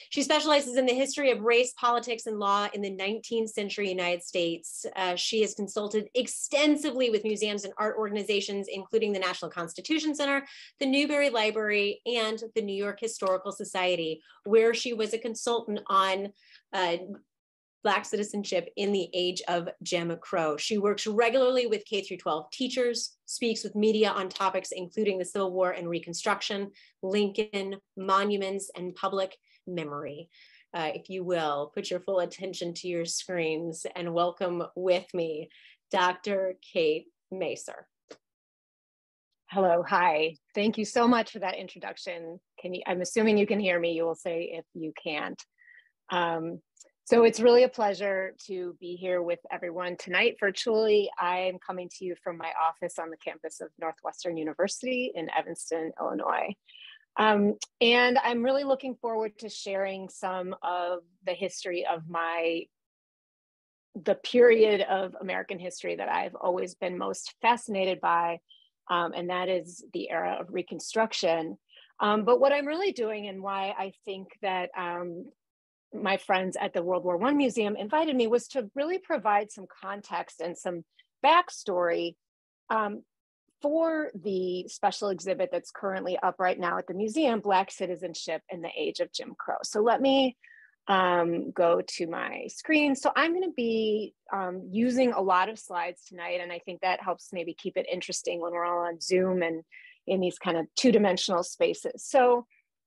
She specializes in the history of race, politics, and law in the 19th century United States. She has consulted extensively with museums and art organizations, including the National Constitution Center, the Newberry Library, and the New York Historical Society, where she was a consultant on Black citizenship in the age of Jim Crow. She works regularly with K-12 teachers, speaks with media on topics including the Civil War and Reconstruction, Lincoln, monuments, and public memory. If you will, put your full attention to your screens and welcome with me, Dr. Kate Masur. Hello, hi. Thank you so much for that introduction. I'm assuming you can hear me. You will say if you can't. So it's really a pleasure to be here with everyone tonight virtually. I am coming to you from my office on the campus of Northwestern University in Evanston, Illinois. And I'm really looking forward to sharing some of the history of the period of American history that I've always been most fascinated by, and that is the era of Reconstruction. But what I'm really doing and why I think that my friends at the World War I Museum invited me was to really provide some context and some backstory for the special exhibit that's currently up right now at the museum, Black Citizenship in the Age of Jim Crow. So let me go to my screen. So I'm going to be using a lot of slides tonight, and I think that helps maybe keep it interesting when we're all on Zoom and in these kind of two-dimensional spaces. So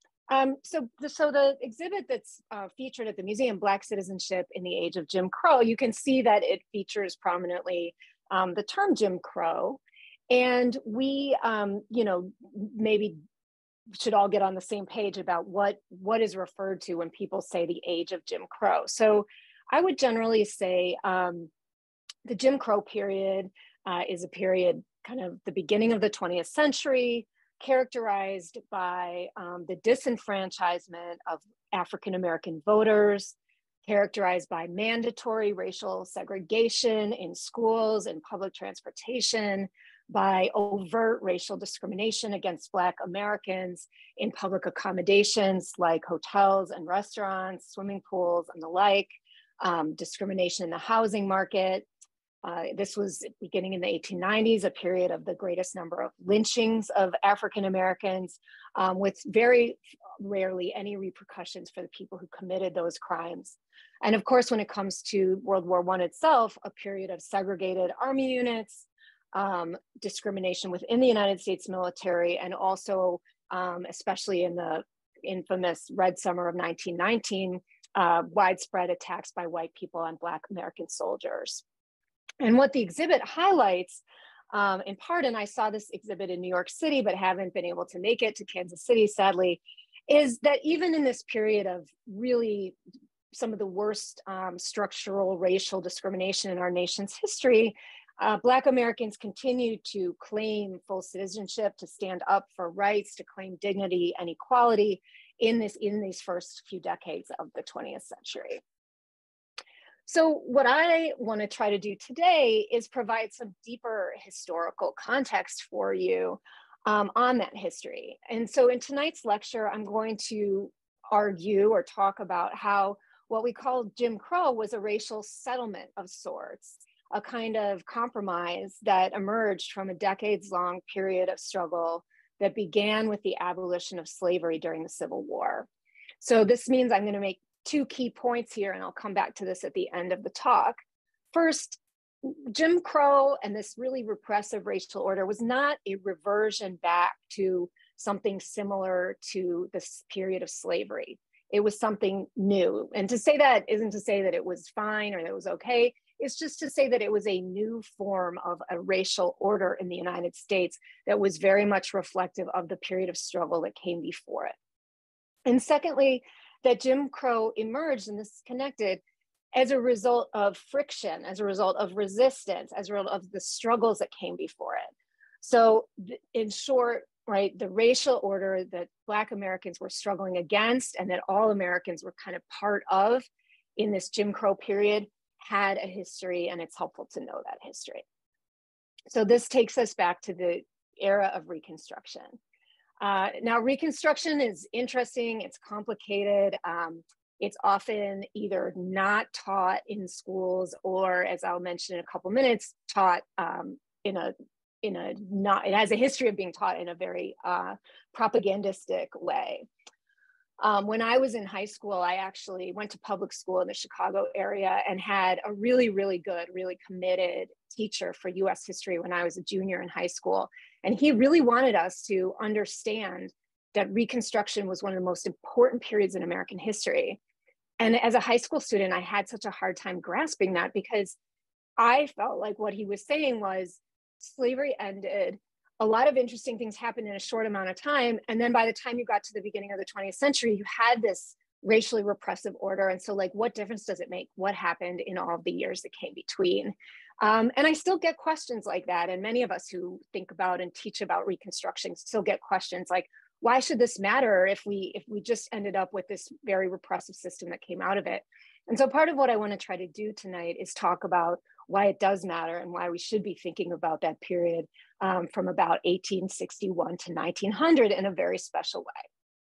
the exhibit that's featured at the museum, Black Citizenship in the Age of Jim Crow, you can see that it features prominently the term Jim Crow. And we, maybe should all get on the same page about what is referred to when people say the age of Jim Crow. So I would generally say the Jim Crow period is a period kind of the beginning of the 20th century, characterized by the disenfranchisement of African-American voters, characterized by mandatory racial segregation in schools and public transportation, by overt racial discrimination against Black Americans in public accommodations like hotels and restaurants, swimming pools, and the like, discrimination in the housing market. This was beginning in the 1890s, a period of the greatest number of lynchings of African Americans, with very rarely any repercussions for the people who committed those crimes. And of course, when it comes to World War I itself, a period of segregated army units, discrimination within the United States military, and also, especially in the infamous Red Summer of 1919, widespread attacks by white people on Black American soldiers. And what the exhibit highlights, in part, and I saw this exhibit in New York City, but haven't been able to make it to Kansas City, sadly, is that even in this period of really some of the worst structural racial discrimination in our nation's history, Black Americans continue to claim full citizenship, to stand up for rights, to claim dignity and equality in these first few decades of the 20th century. So what I want to try to do today is provide some deeper historical context for you on that history. And so in tonight's lecture, I'm going to argue or talk about how what we call Jim Crow was a racial settlement of sorts, a kind of compromise that emerged from a decades-long period of struggle that began with the abolition of slavery during the Civil War. So this means I'm going to make two key points here, and I'll come back to this at the end of the talk. First, Jim Crow and this really repressive racial order was not a reversion back to something similar to this period of slavery. It was something new. And to say that isn't to say that it was fine or that it was okay. It's just to say that it was a new form of a racial order in the United States that was very much reflective of the period of struggle that came before it. And secondly, that Jim Crow emerged, and this is connected, as a result of friction, as a result of resistance, as a result of the struggles that came before it. So in short, right, the racial order that Black Americans were struggling against and that all Americans were kind of part of in this Jim Crow period had a history, and it's helpful to know that history. So this takes us back to the era of Reconstruction. Now, Reconstruction is interesting, it's complicated. It's often either not taught in schools or, as I'll mention in a couple minutes, taught it has a history of being taught in a very propagandistic way. When I was in high school, I actually went to public school in the Chicago area and had a really, really good, really committed teacher for US history when I was a junior in high school. And he really wanted us to understand that Reconstruction was one of the most important periods in American history. And as a high school student, I had such a hard time grasping that because I felt like what he was saying was slavery ended, a lot of interesting things happened in a short amount of time. And then by the time you got to the beginning of the 20th century, you had this racially repressive order. And so like, what difference does it make? What happened in all of the years that came between? And I still get questions like that. And many of us who think about and teach about Reconstruction still get questions like, why should this matter if we just ended up with this very repressive system that came out of it? And so part of what I want to try to do tonight is talk about why it does matter and why we should be thinking about that period from about 1861 to 1900 in a very special way.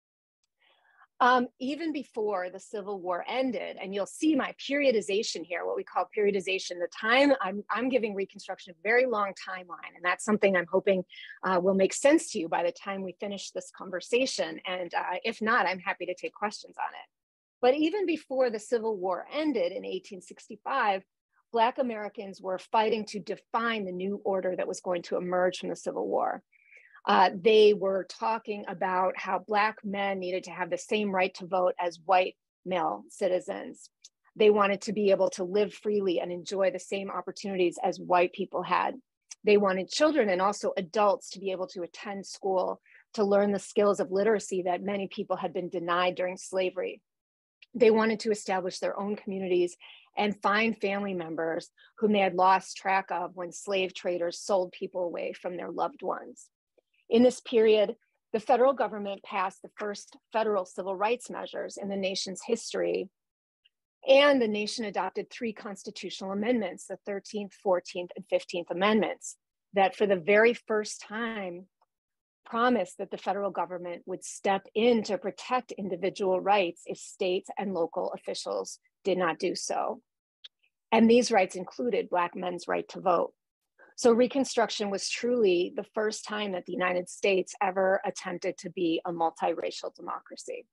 Even before the Civil War ended, and you'll see my periodization here, what we call periodization, the time I'm giving Reconstruction a very long timeline, and that's something I'm hoping will make sense to you by the time we finish this conversation. And if not, I'm happy to take questions on it. But even before the Civil War ended in 1865, Black Americans were fighting to define the new order that was going to emerge from the Civil War. They were talking about how Black men needed to have the same right to vote as white male citizens. They wanted to be able to live freely and enjoy the same opportunities as white people had. They wanted children and also adults to be able to attend school, to learn the skills of literacy that many people had been denied during slavery. They wanted to establish their own communities and find family members whom they had lost track of when slave traders sold people away from their loved ones. In this period, the federal government passed the first federal civil rights measures in the nation's history, and the nation adopted 3 constitutional amendments, the 13th, 14th, and 15th Amendments, that for the very first time promised that the federal government would step in to protect individual rights if states and local officials did not do so. And these rights included Black men's right to vote. So Reconstruction was truly the first time that the United States ever attempted to be a multiracial democracy.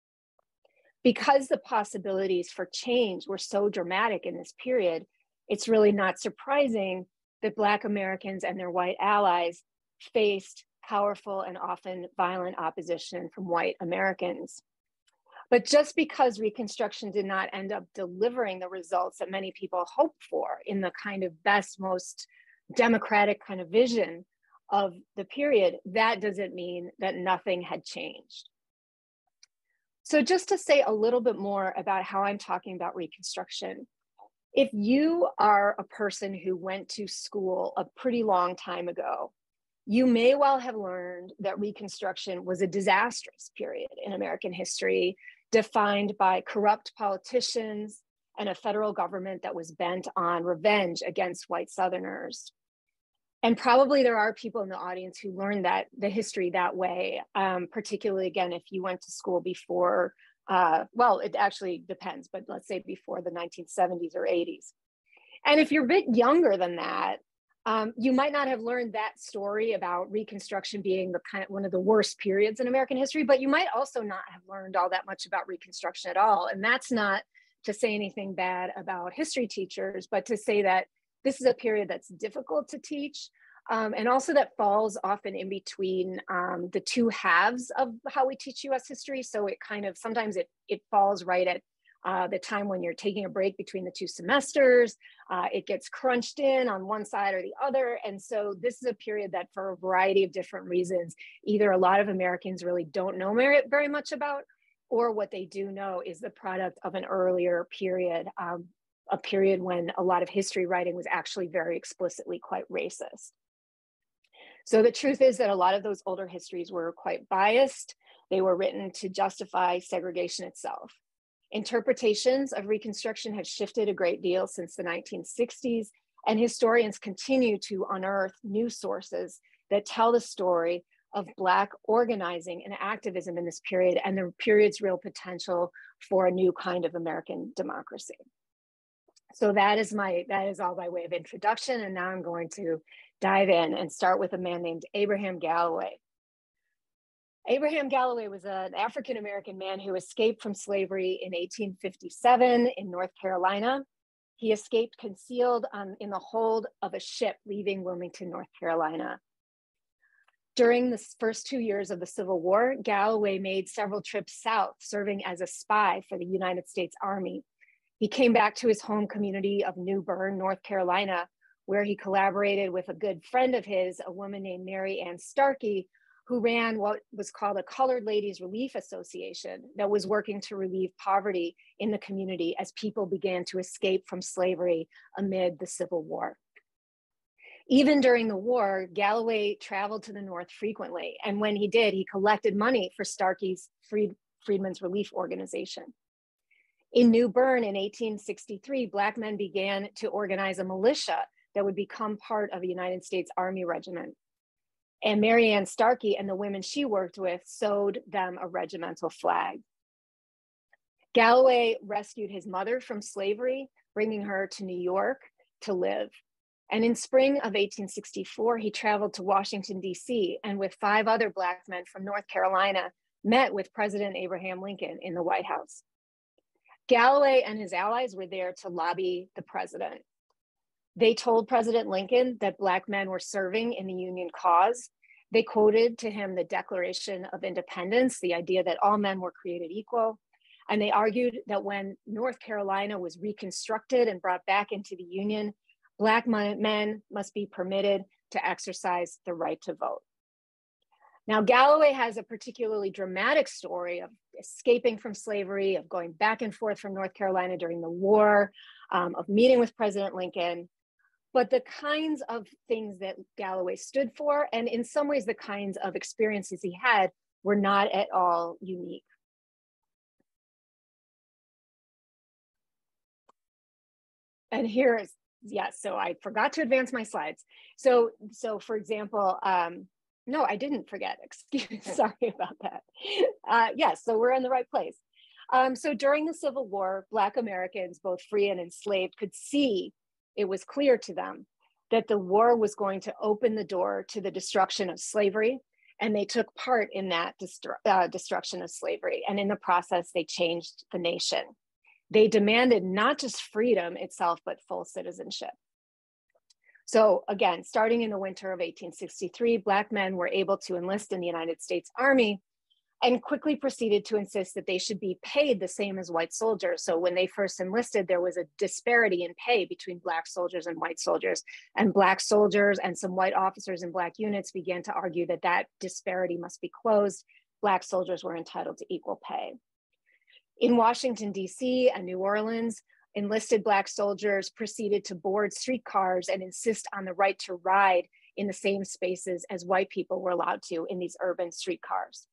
Because the possibilities for change were so dramatic in this period, it's really not surprising that Black Americans and their white allies faced powerful and often violent opposition from white Americans. But just because Reconstruction did not end up delivering the results that many people hoped for in the kind of best, most democratic kind of vision of the period, that doesn't mean that nothing had changed. So just to say a little bit more about how I'm talking about Reconstruction, if you are a person who went to school a pretty long time ago, you may well have learned that Reconstruction was a disastrous period in American history, defined by corrupt politicians and a federal government that was bent on revenge against white Southerners. And probably there are people in the audience who learned that the history that way, particularly again, if you went to school before, well, it actually depends, but let's say before the 1970s or 80s. And if you're a bit younger than that, you might not have learned that story about Reconstruction being one of the worst periods in American history, but you might also not have learned all that much about Reconstruction at all. And that's not to say anything bad about history teachers, but to say that this is a period that's difficult to teach, and also that falls often in between the 2 halves of how we teach US history. So it kind of, sometimes it falls right at the time when you're taking a break between the 2 semesters. It gets crunched in on one side or the other. And so this is a period that for a variety of different reasons, either a lot of Americans really don't know very much about, or what they do know is the product of an earlier period, a period when a lot of history writing was actually very explicitly quite racist. So the truth is that a lot of those older histories were quite biased. They were written to justify segregation itself. Interpretations of Reconstruction have shifted a great deal since the 1960s, and historians continue to unearth new sources that tell the story of Black organizing and activism in this period, and the period's real potential for a new kind of American democracy. So that is all by way of introduction, and now I'm going to dive in and start with a man named Abraham Galloway. Abraham Galloway was an African-American man who escaped from slavery in 1857 in North Carolina. He escaped concealed in the hold of a ship leaving Wilmington, North Carolina. During the first 2 years of the Civil War, Galloway made several trips south, serving as a spy for the United States Army. He came back to his home community of New Bern, North Carolina, where he collaborated with a good friend of his, a woman named Mary Ann Starkey, who ran what was called a Colored Ladies Relief Association that was working to relieve poverty in the community as people began to escape from slavery amid the Civil War. Even during the war, Galloway traveled to the North frequently, and when he did, he collected money for Starkey's Freedmen's Relief Organization. In New Bern in 1863, Black men began to organize a militia that would become part of a United States Army regiment. And Mary Ann Starkey and the women she worked with sewed them a regimental flag. Galloway rescued his mother from slavery, bringing her to New York to live. And in spring of 1864, he traveled to Washington, D.C., and with 5 other Black men from North Carolina, met with President Abraham Lincoln in the White House. Galloway and his allies were there to lobby the president. They told President Lincoln that Black men were serving in the Union cause. They quoted to him the Declaration of Independence, the idea that all men were created equal. And they argued that when North Carolina was reconstructed and brought back into the Union, Black men must be permitted to exercise the right to vote. Now, Galloway has a particularly dramatic story of escaping from slavery, of going back and forth from North Carolina during the war, of meeting with President Lincoln. But the kinds of things that Galloway stood for, and in some ways the kinds of experiences he had, were not at all unique. And here is, yes, so I forgot to advance my slides. So for example, no, I didn't forget, sorry about that. Yes, so we're in the right place. So during the Civil War, Black Americans, both free and enslaved, could see, it was clear to them that the war was going to open the door to the destruction of slavery, and they took part in that destruction of slavery. And in the process, they changed the nation. They demanded not just freedom itself, but full citizenship. So again, starting in the winter of 1863, Black men were able to enlist in the United States Army and quickly proceeded to insist that they should be paid the same as white soldiers. So when they first enlisted, there was a disparity in pay between Black soldiers and white soldiers. And Black soldiers and some white officers in Black units began to argue that that disparity must be closed. Black soldiers were entitled to equal pay. In Washington, D.C. and New Orleans, enlisted Black soldiers proceeded to board streetcars and insist on the right to ride in the same spaces as white people were allowed to in these urban streetcars.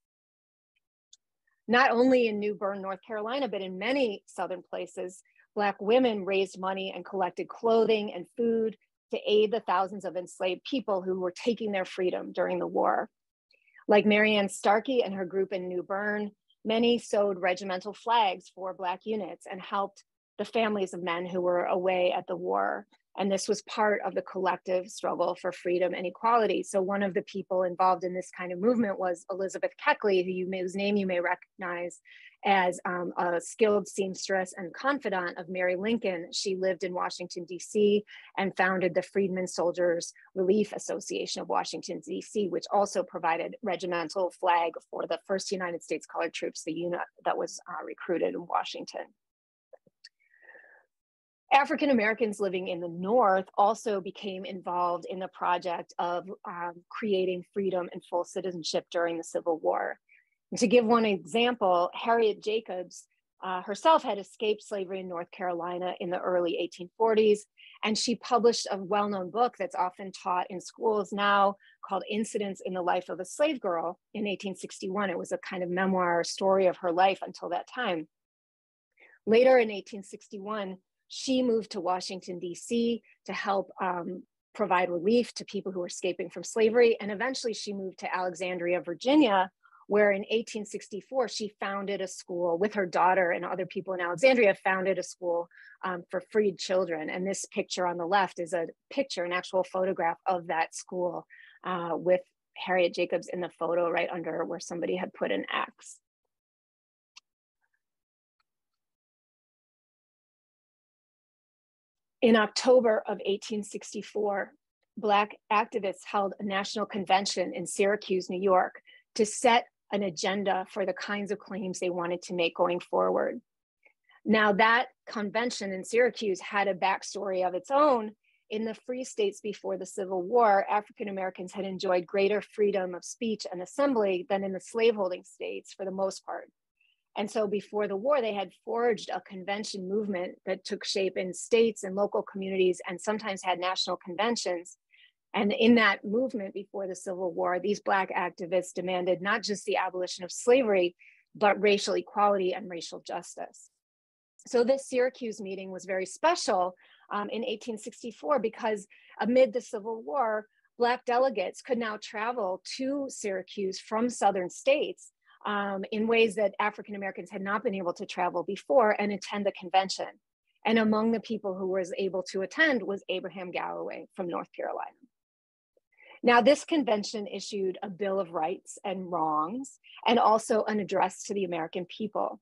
Not only in New Bern, North Carolina, but in many Southern places, Black women raised money and collected clothing and food to aid the thousands of enslaved people who were taking their freedom during the war. Like Mary Ann Starkey and her group in New Bern, many sewed regimental flags for Black units and helped the families of men who were away at the war. And this was part of the collective struggle for freedom and equality. So one of the people involved in this kind of movement was Elizabeth Keckley, whose name you may recognize as a skilled seamstress and confidant of Mary Lincoln. She lived in Washington, D.C. and founded the Freedmen Soldiers Relief Association of Washington, D.C., which also provided regimental flag for the first United States colored troops, the unit that was recruited in Washington. African Americans living in the North also became involved in the project of creating freedom and full citizenship during the Civil War. And to give one example, Harriet Jacobs herself had escaped slavery in North Carolina in the early 1840s, and she published a well-known book that's often taught in schools now called Incidents in the Life of a Slave Girl in 1861. It was a kind of memoir story of her life until that time. Later in 1861, she moved to Washington, D.C. to help provide relief to people who were escaping from slavery. And eventually she moved to Alexandria, Virginia, where in 1864, she founded a school with her daughter and other people in Alexandria, founded a school for freed children. And this picture on the left is a picture, an actual photograph of that school with Harriet Jacobs in the photo right under where somebody had put an X. In October of 1864, Black activists held a national convention in Syracuse, New York, to set an agenda for the kinds of claims they wanted to make going forward. Now, that convention in Syracuse had a backstory of its own. In the free states before the Civil War, African Americans had enjoyed greater freedom of speech and assembly than in the slaveholding states for the most part. And so before the war, they had forged a convention movement that took shape in states and local communities and sometimes had national conventions. And in that movement before the Civil War, these Black activists demanded not just the abolition of slavery, but racial equality and racial justice. So this Syracuse meeting was very special in 1864 because amid the Civil War, Black delegates could now travel to Syracuse from Southern states in ways that African Americans had not been able to travel before and attend the convention. And among the people who was able to attend was Abraham Galloway from North Carolina. Now, this convention issued a Bill of Rights and Wrongs and also an address to the American people.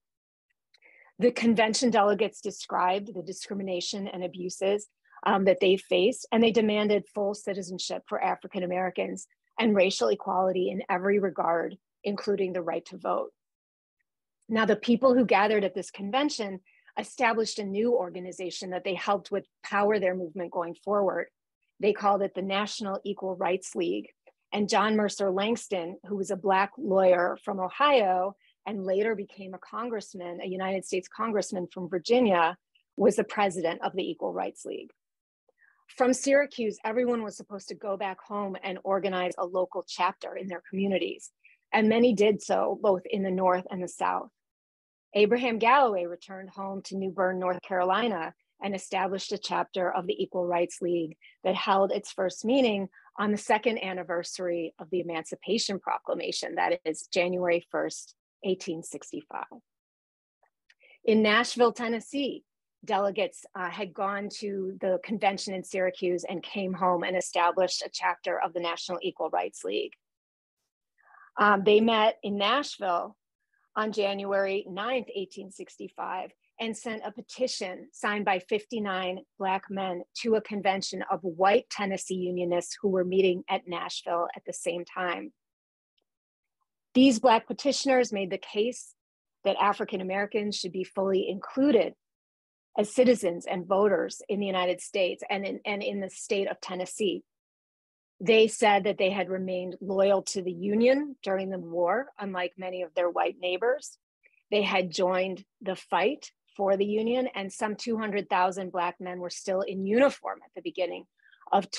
The convention delegates described the discrimination and abuses that they faced, and they demanded full citizenship for African Americans and racial equality in every regard, including the right to vote. Now, the people who gathered at this convention established a new organization that they helped with power their movement going forward. They called it the National Equal Rights League. And John Mercer Langston, who was a Black lawyer from Ohio and later became a congressman, a United States congressman from Virginia, was the president of the Equal Rights League. From Syracuse, everyone was supposed to go back home and organize a local chapter in their communities. And many did so, both in the North and the South. Abraham Galloway returned home to New Bern, North Carolina, and established a chapter of the Equal Rights League that held its first meeting on the second anniversary of the Emancipation Proclamation, that is January 1st, 1865. In Nashville, Tennessee, delegates had gone to the convention in Syracuse and came home and established a chapter of the National Equal Rights League. They met in Nashville on January 9th, 1865, and sent a petition signed by 59 Black men to a convention of white Tennessee Unionists who were meeting at Nashville at the same time. These Black petitioners made the case that African Americans should be fully included as citizens and voters in the United States and in the state of Tennessee. They said that they had remained loyal to the Union during the war, unlike many of their white neighbors. They had joined the fight for the Union, and some 200,000 Black men were still in uniform at the beginning of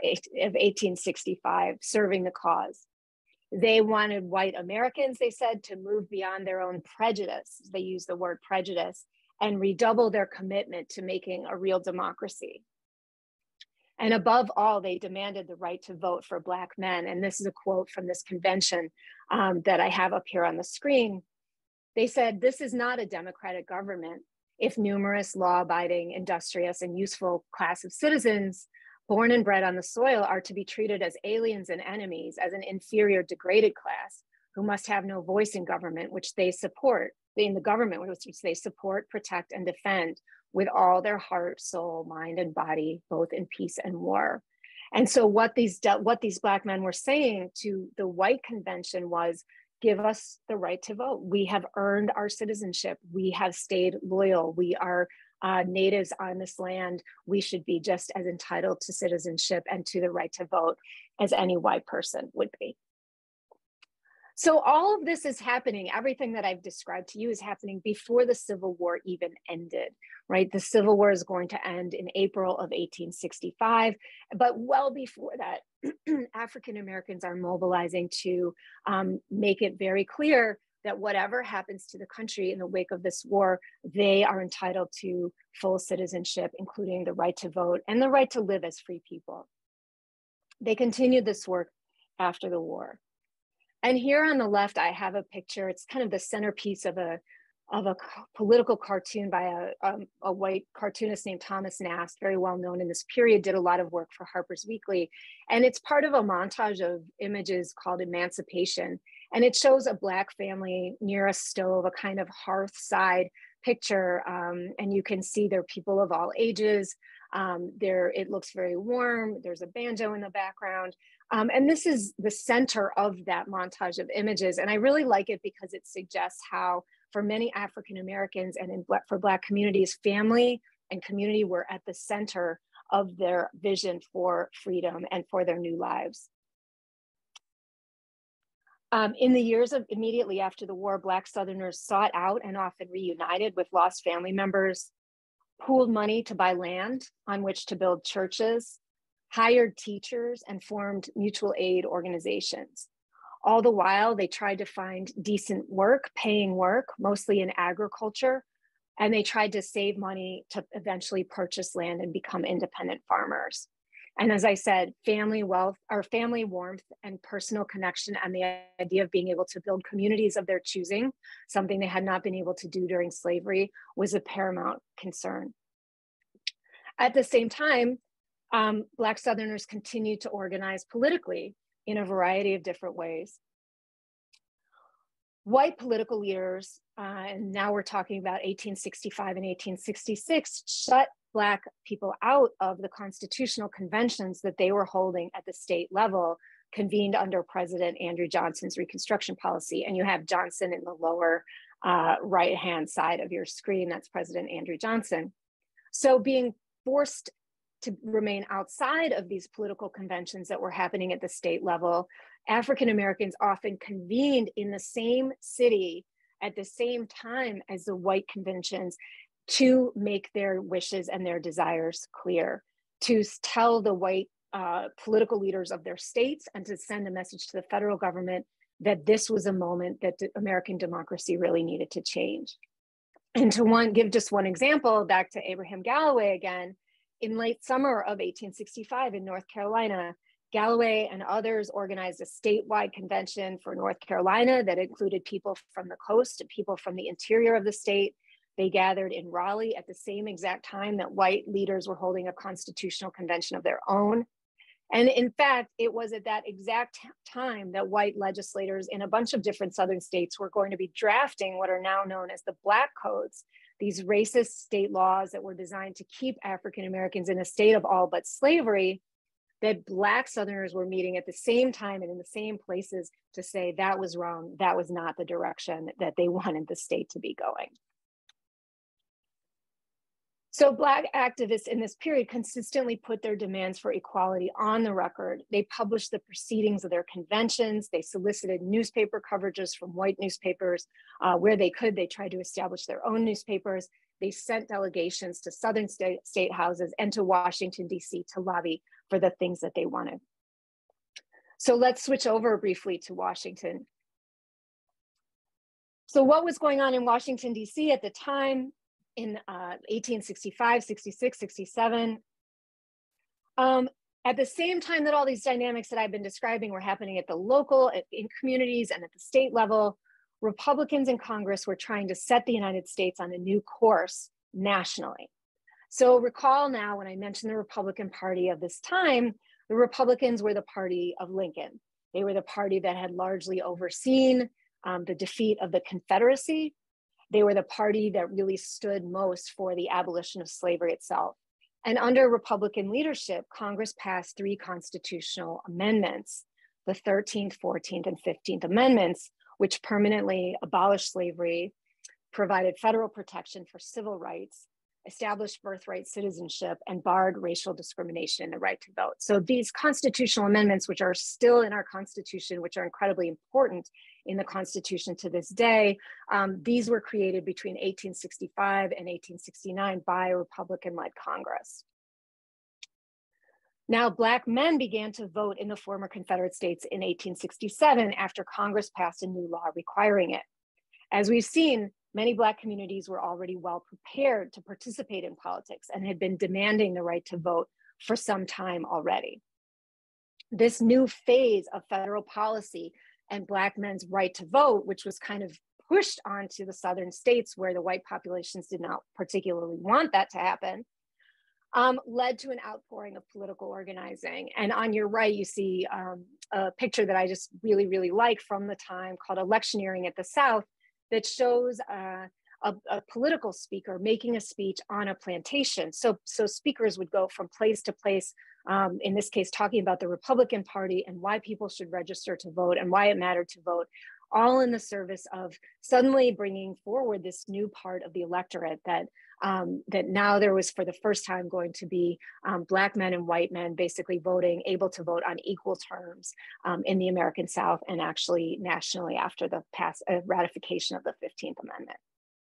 1865, serving the cause. They wanted white Americans, they said, to move beyond their own prejudice. They used the word prejudice, and redouble their commitment to making a real democracy. And above all, they demanded the right to vote for Black men. And this is a quote from this convention that I have up here on the screen. They said, "This is not a democratic government if numerous law-abiding, industrious, and useful class of citizens born and bred on the soil are to be treated as aliens and enemies, as an inferior, degraded class who must have no voice in government, which they support, in the government, which they support, protect, and defend with all their heart, soul, mind, and body, both in peace and war." And so what these Black men were saying to the white convention was, give us the right to vote. We have earned our citizenship. We have stayed loyal. We are natives on this land. We should be just as entitled to citizenship and to the right to vote as any white person would be. So all of this is happening, everything that I've described to you is happening before the Civil War even ended, right? The Civil War is going to end in April of 1865, but well before that, African Americans are mobilizing to make it very clear that whatever happens to the country in the wake of this war, they are entitled to full citizenship, including the right to vote and the right to live as free people. They continued this work after the war. And here on the left, I have a picture. It's kind of the centerpiece of a political cartoon by a white cartoonist named Thomas Nast, very well known in this period, did a lot of work for Harper's Weekly. And it's part of a montage of images called Emancipation. And it shows a Black family near a stove, a kind of hearth side picture. And you can see there are people of all ages. It looks very warm. There's a banjo in the background. And this is the center of that montage of images. And I really like it because it suggests how, for many African Americans and for Black communities, family and community were at the center of their vision for freedom and for their new lives. In the years immediately after the war, Black Southerners sought out and often reunited with lost family members, pooled money to buy land on which to build churches, hired teachers, and formed mutual aid organizations. All the while, they tried to find decent work, paying work, mostly in agriculture, and they tried to save money to eventually purchase land and become independent farmers. And as I said, family wealth, or family warmth and personal connection, and the idea of being able to build communities of their choosing, something they had not been able to do during slavery, was a paramount concern. At the same time, Black Southerners continued to organize politically in a variety of different ways. White political leaders, and now we're talking about 1865 and 1866, shut Black people out of the constitutional conventions that they were holding at the state level, convened under President Andrew Johnson's Reconstruction policy. And you have Johnson in the lower right-hand side of your screen. That's President Andrew Johnson. So being forced to remain outside of these political conventions that were happening at the state level, African Americans often convened in the same city at the same time as the white conventions to make their wishes and their desires clear, to tell the white political leaders of their states and to send a message to the federal government that this was a moment that American democracy really needed to change. And to give just one example, back to Abraham Galloway again, in late summer of 1865 in North Carolina, Galloway and others organized a statewide convention for North Carolina that included people from the coast and people from the interior of the state. They gathered in Raleigh at the same exact time that white leaders were holding a constitutional convention of their own. And in fact, it was at that exact time that white legislators in a bunch of different Southern states were going to be drafting what are now known as the Black Codes, these racist state laws that were designed to keep African Americans in a state of all but slavery, that Black Southerners were meeting at the same time and in the same places to say that was wrong, that was not the direction that they wanted the state to be going. So Black activists in this period consistently put their demands for equality on the record. They published the proceedings of their conventions. They solicited newspaper coverages from white newspapers. Where they could, they tried to establish their own newspapers. They sent delegations to Southern state houses and to Washington, D.C. to lobby for the things that they wanted. So let's switch over briefly to Washington. So what was going on in Washington, D.C. at the time? In 1865, 66, 67. At the same time that all these dynamics that I've been describing were happening at the local, in communities, and at the state level, Republicans in Congress were trying to set the United States on a new course nationally. So recall now when I mentioned the Republican Party of this time, the Republicans were the party of Lincoln. They were the party that had largely overseen the defeat of the Confederacy. They were the party that really stood most for the abolition of slavery itself. And under Republican leadership, Congress passed 3 constitutional amendments, the 13th, 14th, and 15th Amendments, which permanently abolished slavery, provided federal protection for civil rights, established birthright citizenship, and barred racial discrimination and the right to vote. So these constitutional amendments, which are still in our Constitution, which are incredibly important in the Constitution to this day, these were created between 1865 and 1869 by a Republican-led Congress. Now, Black men began to vote in the former Confederate states in 1867 after Congress passed a new law requiring it. As we've seen, many Black communities were already well prepared to participate in politics and had been demanding the right to vote for some time already. this new phase of federal policy and Black men's right to vote, which was kind of pushed onto the southern states where the white populations did not particularly want that to happen, led to an outpouring of political organizing. And on your right, you see a picture that I just really, really like from the time called Electioneering at the South that shows a political speaker making a speech on a plantation. So speakers would go from place to place, in this case, talking about the Republican Party and why people should register to vote and why it mattered to vote, all in the service of suddenly bringing forward this new part of the electorate that that now there was for the first time going to be Black men and white men basically voting, able to vote on equal terms in the American South and actually nationally after the ratification of the 15th Amendment.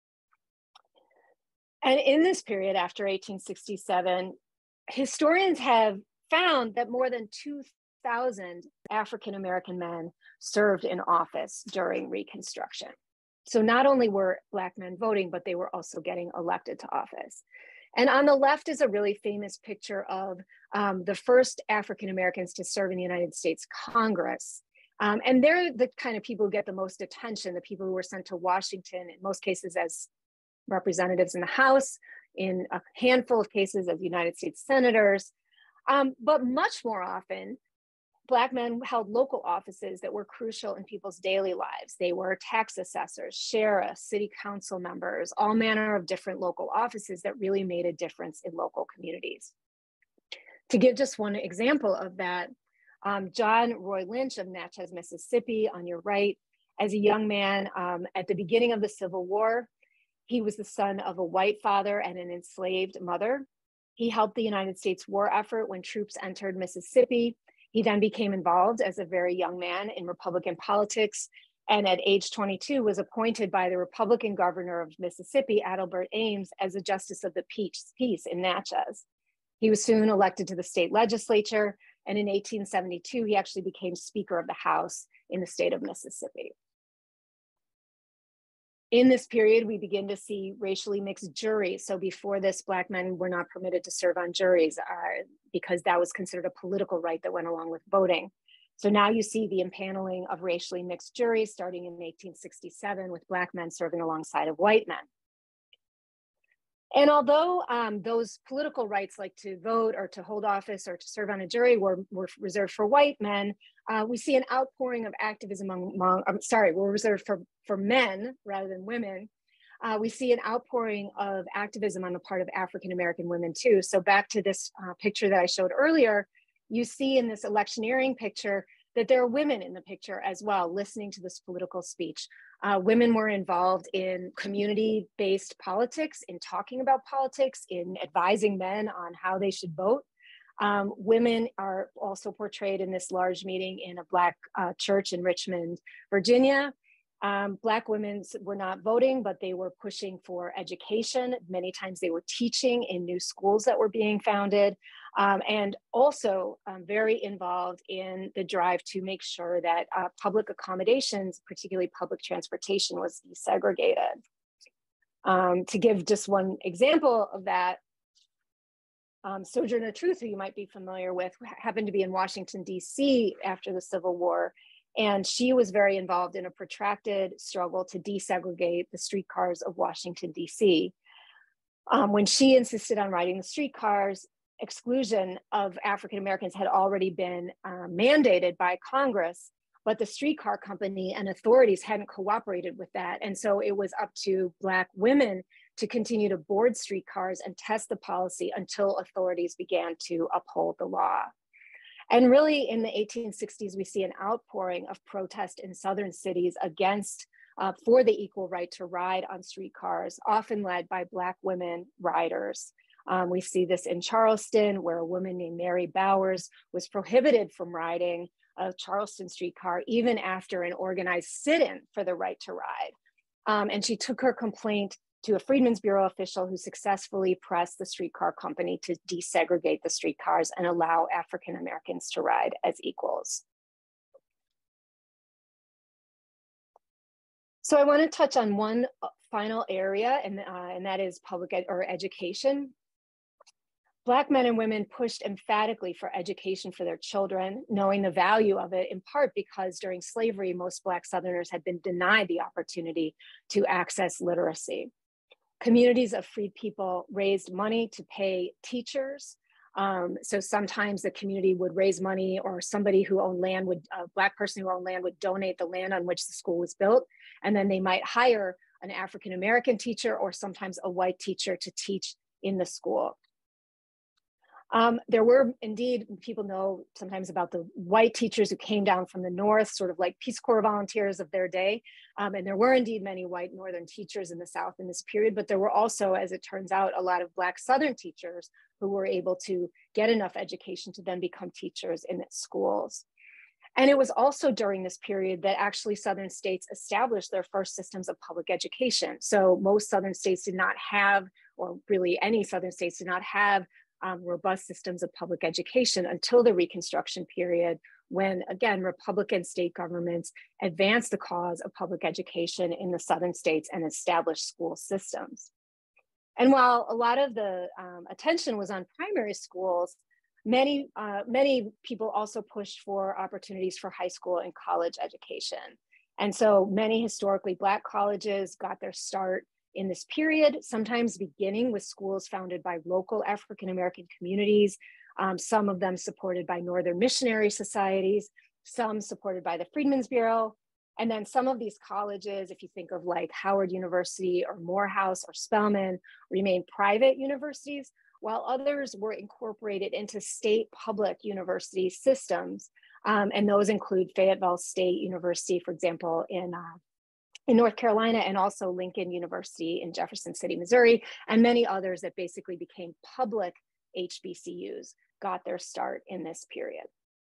And in this period after 1867, historians have found that more than 2,000 African-American men served in office during Reconstruction. So not only were Black men voting, but they were also getting elected to office. And on the left is a really famous picture of the first African-Americans to serve in the United States Congress. And they're the kind of people who get the most attention, the people who were sent to Washington, in most cases as representatives in the House, in a handful of cases as United States senators. But much more often, Black men held local offices that were crucial in people's daily lives. They were tax assessors, sheriffs, city council members, all manner of different local offices that really made a difference in local communities. To give just one example of that, John Roy Lynch of Natchez, Mississippi, on your right, as a young man at the beginning of the Civil War, he was the son of a white father and an enslaved mother. He helped the United States war effort when troops entered Mississippi. He then became involved as a very young man in Republican politics, and at age 22 was appointed by the Republican governor of Mississippi, Adelbert Ames, as a justice of the peace in Natchez. He was soon elected to the state legislature, and in 1872, he actually became Speaker of the House in the state of Mississippi. In this period, we begin to see racially mixed juries. So before this, Black men were not permitted to serve on juries because that was considered a political right that went along with voting. So now you see the impaneling of racially mixed juries starting in 1867 with Black men serving alongside of white men. And although those political rights like to vote or to hold office or to serve on a jury were reserved for white men, we see an outpouring of activism were reserved for men rather than women. We see an outpouring of activism on the part of African-American women too. So back to this picture that I showed earlier, you see in this electioneering picture that there are women in the picture as well, listening to this political speech. Women were involved in community-based politics, in talking about politics, in advising men on how they should vote. Women are also portrayed in this large meeting in a Black church in Richmond, Virginia. Black women were not voting, but they were pushing for education. Many times they were teaching in new schools that were being founded, and also very involved in the drive to make sure that public accommodations, particularly public transportation, was desegregated. To give just one example of that, Sojourner Truth, who you might be familiar with, happened to be in Washington, D.C. after the Civil War. And she was very involved in a protracted struggle to desegregate the streetcars of Washington, D.C. When she insisted on riding the streetcars, exclusion of African Americans had already been mandated by Congress, but the streetcar company and authorities hadn't cooperated with that. And so it was up to Black women to continue to board streetcars and test the policy until authorities began to uphold the law. And really in the 1860s, we see an outpouring of protest in Southern cities against, for the equal right to ride on streetcars, often led by Black women riders. We see this in Charleston, where a woman named Mary Bowers was prohibited from riding a Charleston streetcar, even after an organized sit-in for the right to ride. And she took her complaint to a Freedmen's Bureau official who successfully pressed the streetcar company to desegregate the streetcars and allow African Americans to ride as equals. So I want to touch on one final area, and that is education. Black men and women pushed emphatically for education for their children, knowing the value of it, in part because during slavery, most Black Southerners had been denied the opportunity to access literacy. Communities of freed people raised money to pay teachers. So sometimes the community would raise money, or somebody who owned land would, a Black person who owned land would donate the land on which the school was built. And then they might hire an African-American teacher or sometimes a white teacher to teach in the school. There were indeed, people know sometimes about the white teachers who came down from the North, sort of like Peace Corps volunteers of their day. And there were indeed many white Northern teachers in the South in this period, but there were also, as it turns out, a lot of Black Southern teachers who were able to get enough education to then become teachers in its schools. And it was also during this period that actually Southern states established their first systems of public education. So most Southern states did not have, or really any Southern states did not have, robust systems of public education until the Reconstruction period, when, again, Republican state governments advanced the cause of public education in the Southern states and established school systems. And while a lot of the attention was on primary schools, many people also pushed for opportunities for high school and college education. And so many historically Black colleges got their start in this period, sometimes beginning with schools founded by local African-American communities, some of them supported by Northern missionary societies, some supported by the Freedmen's Bureau. And then some of these colleges, if you think of like Howard University or Morehouse or Spelman, remained private universities, while others were incorporated into state public university systems. And those include Fayetteville State University, for example, in North Carolina, and also Lincoln University in Jefferson City, Missouri, and many others that basically became public HBCUs, got their start in this period.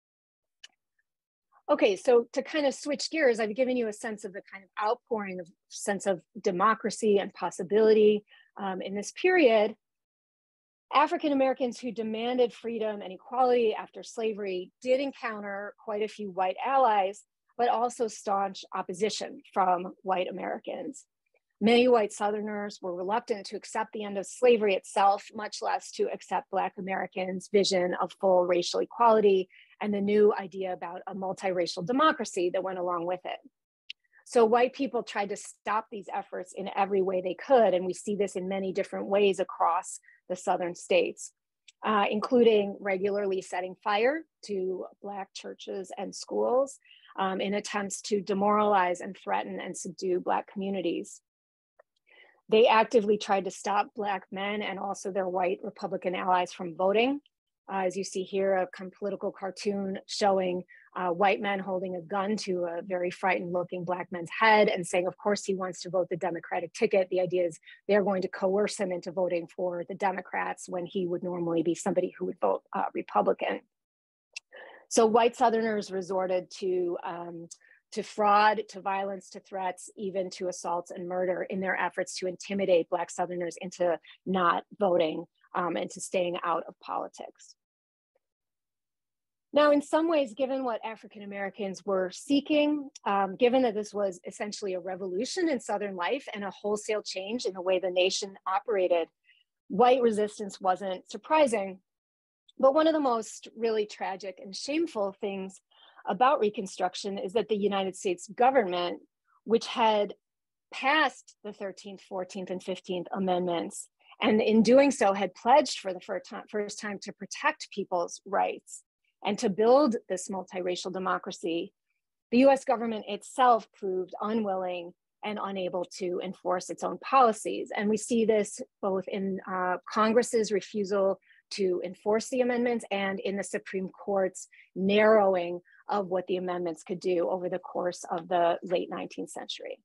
Okay, so to kind of switch gears, I've given you a sense of the kind of outpouring of sense of democracy and possibility in this period. African Americans who demanded freedom and equality after slavery did encounter quite a few white allies, but also staunch opposition from white Americans. Many white Southerners were reluctant to accept the end of slavery itself, much less to accept Black Americans' vision of full racial equality and the new idea about a multiracial democracy that went along with it. So white people tried to stop these efforts in every way they could, and we see this in many different ways across the Southern states, including regularly setting fire to Black churches and schools, in attempts to demoralize and threaten and subdue Black communities. They actively tried to stop Black men and also their white Republican allies from voting. As you see here, a kind of political cartoon showing white men holding a gun to a very frightened looking Black man's head and saying, of course, he wants to vote the Democratic ticket. The idea is they're going to coerce him into voting for the Democrats when he would normally be somebody who would vote Republican. So white Southerners resorted to fraud, to violence, to threats, even to assaults and murder in their efforts to intimidate Black Southerners into not voting and to staying out of politics. Now, in some ways, given what African Americans were seeking, given that this was essentially a revolution in Southern life and a wholesale change in the way the nation operated, white resistance wasn't surprising. But one of the most really tragic and shameful things about Reconstruction is that the United States government, which had passed the 13th, 14th, and 15th Amendments, and in doing so had pledged for the first time to protect people's rights and to build this multiracial democracy, the US government itself proved unwilling and unable to enforce its own policies. And we see this both in Congress's refusal to enforce the amendments and in the Supreme Court's narrowing of what the amendments could do over the course of the late 19th century.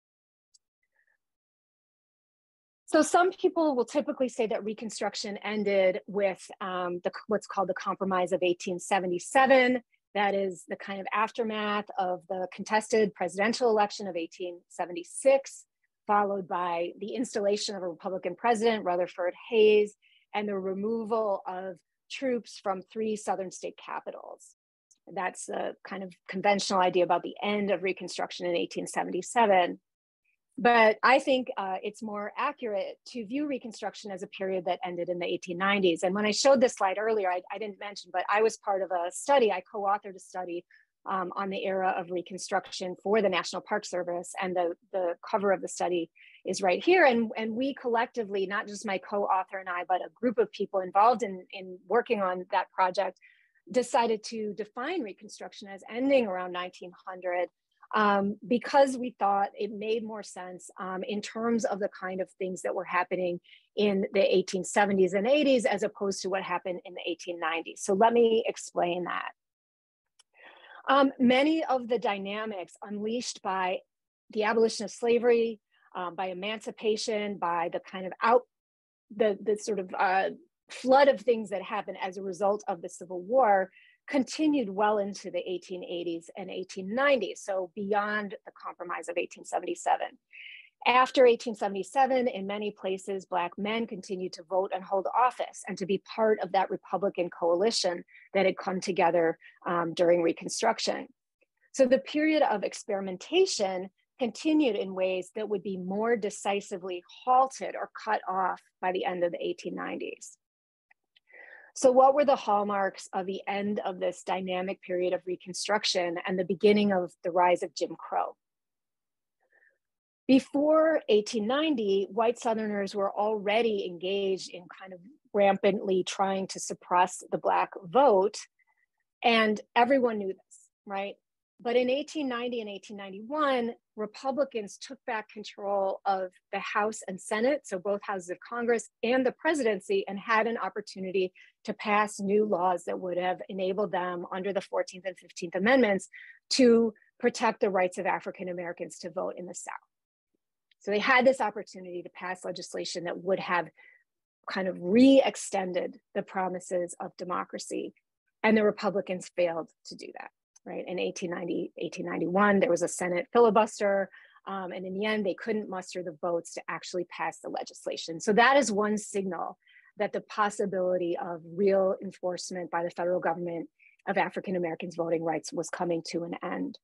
So some people will typically say that Reconstruction ended with what's called the Compromise of 1877. That is the kind of aftermath of the contested presidential election of 1876, followed by the installation of a Republican president, Rutherford Hayes, and the removal of troops from 3 Southern state capitals. That's the kind of conventional idea about the end of Reconstruction in 1877. But I think it's more accurate to view Reconstruction as a period that ended in the 1890s. And when I showed this slide earlier, I didn't mention, but I was part of a study. I co-authored a study on the era of Reconstruction for the National Park Service. And the cover of the study is right here. And we collectively, not just my co-author and I, but a group of people involved in working on that project, decided to define Reconstruction as ending around 1900. Because we thought it made more sense in terms of the kind of things that were happening in the 1870s and 80s as opposed to what happened in the 1890s. So let me explain that. Many of the dynamics unleashed by the abolition of slavery, by emancipation, by the kind of the sort of flood of things that happened as a result of the Civil War continued well into the 1880s and 1890s, so beyond the Compromise of 1877. After 1877, in many places, Black men continued to vote and hold office and to be part of that Republican coalition that had come together during Reconstruction. So the period of experimentation continued in ways that would be more decisively halted or cut off by the end of the 1890s. So what were the hallmarks of the end of this dynamic period of Reconstruction and the beginning of the rise of Jim Crow? Before 1890, white Southerners were already engaged in kind of rampantly trying to suppress the Black vote, and everyone knew this, right? But in 1890 and 1891, Republicans took back control of the House and Senate, so both houses of Congress, and the presidency, and had an opportunity to pass new laws that would have enabled them under the 14th and 15th Amendments to protect the rights of African Americans to vote in the South. So they had this opportunity to pass legislation that would have kind of re-extended the promises of democracy, and the Republicans failed to do that. Right, in 1890, 1891, there was a Senate filibuster, and in the end, they couldn't muster the votes to actually pass the legislation. So that is one signal that the possibility of real enforcement by the federal government of African Americans' voting rights was coming to an end.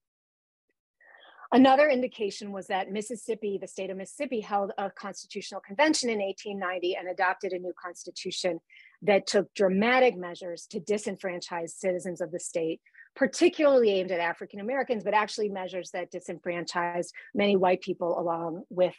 Another indication was that Mississippi, the state of Mississippi, held a constitutional convention in 1890 and adopted a new constitution that took dramatic measures to disenfranchise citizens of the state, particularly aimed at African Americans, but actually measures that disenfranchised many white people along with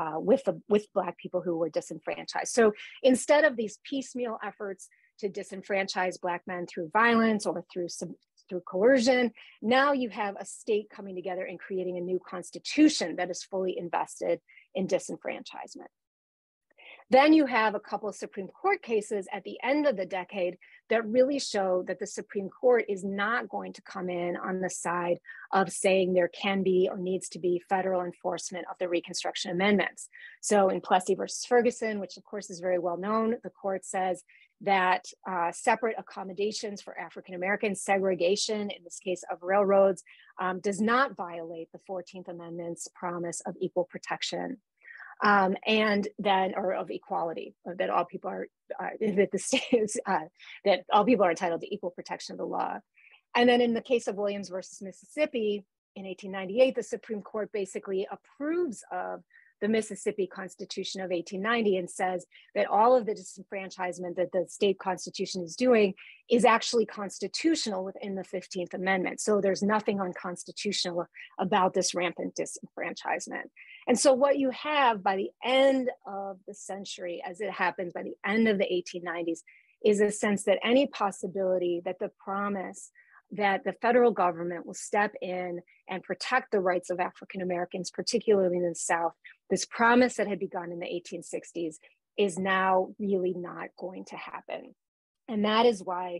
Black people who were disenfranchised. So instead of these piecemeal efforts to disenfranchise Black men through violence or through coercion, now you have a state coming together and creating a new constitution that is fully invested in disenfranchisement. Then you have a couple of Supreme Court cases at the end of the decade that really show that the Supreme Court is not going to come in on the side of saying there can be or needs to be federal enforcement of the Reconstruction Amendments. So in Plessy versus Ferguson, which of course is very well known, the court says that separate accommodations for African Americans, segregation, in this case of railroads, does not violate the 14th Amendment's promise of equal protection. And then, or of equality, that all people are, that the states, that all people are entitled to equal protection of the law. And then in the case of Williams versus Mississippi in 1898, the Supreme Court basically approves of the Mississippi Constitution of 1890 and says that all of the disenfranchisement that the state constitution is doing is actually constitutional within the 15th Amendment. So there's nothing unconstitutional about this rampant disenfranchisement. And so what you have by the end of the century, as it happens by the end of the 1890s, is a sense that any possibility that the promise that the federal government will step in and protect the rights of African Americans, particularly in the South, this promise that had begun in the 1860s is now really not going to happen. And that is why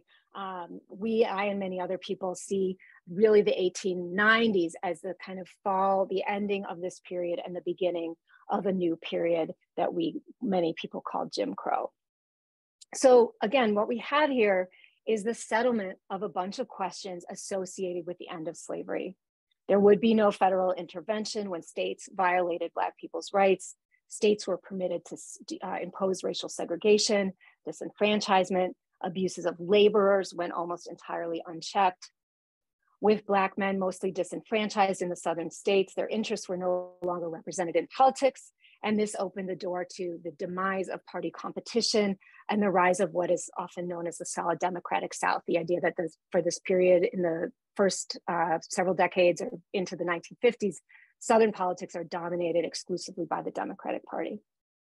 I and many other people see really the 1890s as the kind of the ending of this period and the beginning of a new period that many people call Jim Crow. So again, what we have here is the settlement of a bunch of questions associated with the end of slavery. There would be no federal intervention when states violated Black people's rights. States were permitted to impose racial segregation, disenfranchisement, abuses of laborers went almost entirely unchecked. with Black men mostly disenfranchised in the southern states. Their interests were no longer represented in politics, and this opened the door to the demise of party competition and the rise of what is often known as the solid democratic South, the idea that for this period in the first several decades or into the 1950s, Southern politics are dominated exclusively by the Democratic Party.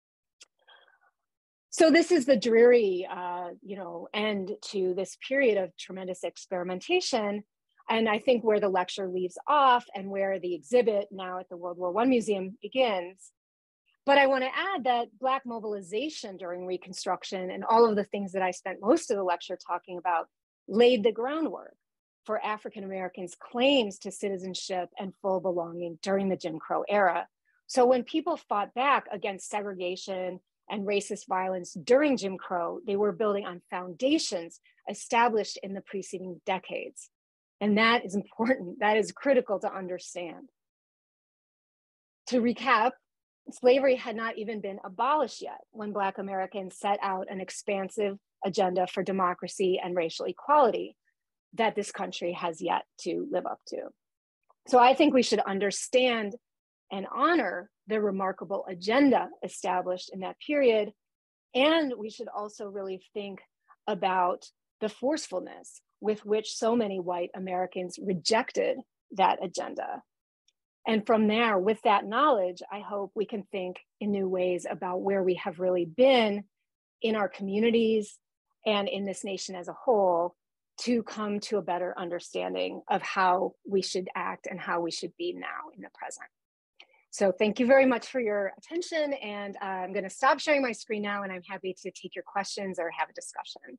So this is the dreary, end to this period of tremendous experimentation. And I think where the lecture leaves off and where the exhibit now at the World War I Museum begins. But I want to add that Black mobilization during Reconstruction and all of the things that I spent most of the lecture talking about laid the groundwork for African Americans' claims to citizenship and full belonging during the Jim Crow era. So when people fought back against segregation and racist violence during Jim Crow, they were building on foundations established in the preceding decades. And that is important, that is critical to understand. To recap, slavery had not even been abolished yet when Black Americans set out an expansive agenda for democracy and racial equality that this country has yet to live up to. So I think we should understand and honor the remarkable agenda established in that period. And we should also really think about the forcefulness with which so many white Americans rejected that agenda. And from there, with that knowledge, I hope we can think in new ways about where we have really been in our communities and in this nation as a whole to come to a better understanding of how we should act and how we should be now in the present. So thank you very much for your attention. And I'm going to stop sharing my screen now, and I'm happy to take your questions or have a discussion.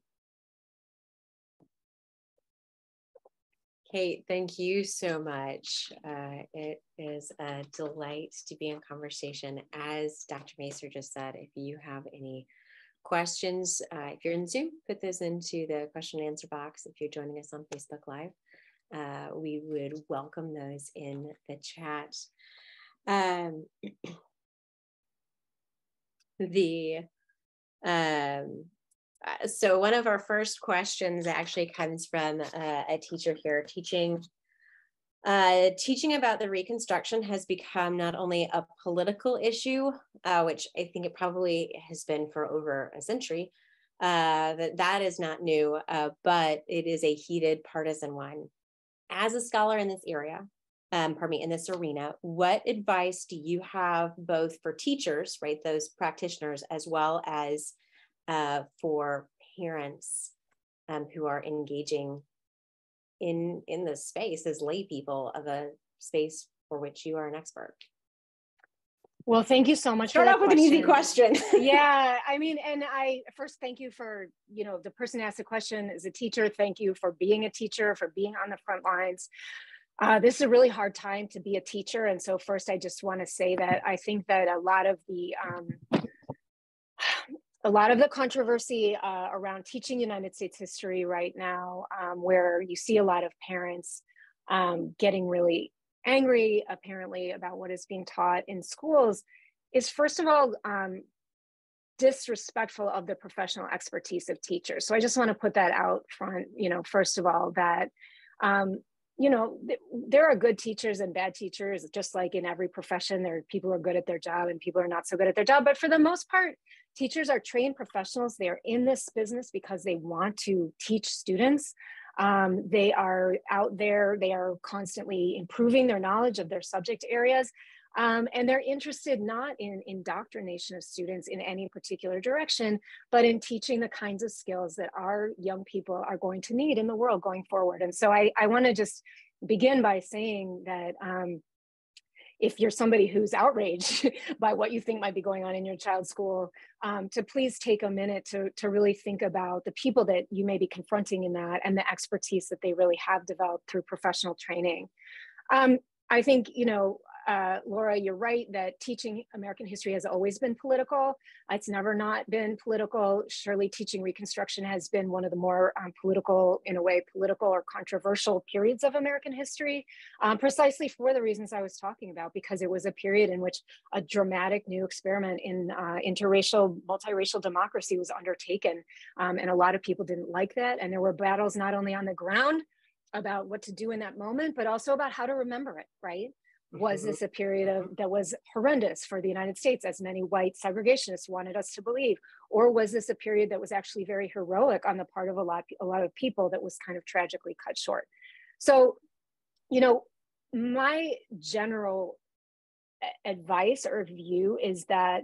Kate, thank you so much. It is a delight to be in conversation. As Dr. Masur just said, if you have any questions, if you're in Zoom, put those into the question and answer box. If you're joining us on Facebook Live, we would welcome those in the chat. So one of our first questions actually comes from a teacher here. Teaching about the Reconstruction has become not only a political issue, which I think it probably has been for over a century, that is not new, but it is a heated partisan one. As a scholar in this area, in this arena, what advice do you have both for teachers, right, those practitioners, as well as for parents who are engaging in this space as lay people of a space for which you are an expert? Well, thank you so much. Start off with an easy question. Yeah, I mean, and I first thank you for, the person who asked the question is a teacher. Thank you for being a teacher, for being on the front lines. This is a really hard time to be a teacher. And so first, I just want to say that I think that a lot of the controversy around teaching United States history right now, where you see a lot of parents getting really angry, apparently, about what is being taught in schools, is first of all, disrespectful of the professional expertise of teachers. So I just want to put that out front, first of all, that, there are good teachers and bad teachers, just like in every profession. There are people who are good at their job and people who are not so good at their job. But for the most part, teachers are trained professionals. They are in this business because they want to teach students. They are out there. They are constantly improving their knowledge of their subject areas. And they're interested not in indoctrination of students in any particular direction, but in teaching the kinds of skills that our young people are going to need in the world going forward. And so I want to just begin by saying that if you're somebody who's outraged by what you think might be going on in your child's school, to please take a minute to really think about the people that you may be confronting in that and the expertise that they really have developed through professional training. I think, Laura, you're right that teaching American history has always been political. It's never not been political. Surely teaching Reconstruction has been one of the more political or controversial periods of American history, precisely for the reasons I was talking about, because it was a period in which a dramatic new experiment in interracial, multiracial democracy was undertaken. And a lot of people didn't like that. And there were battles not only on the ground, about what to do in that moment, but also about how to remember it, right? Was this a period that was horrendous for the United States, as many white segregationists wanted us to believe? Or was this a period that was actually very heroic on the part of a lot of people that was kind of tragically cut short? So, you know, my general advice or view is that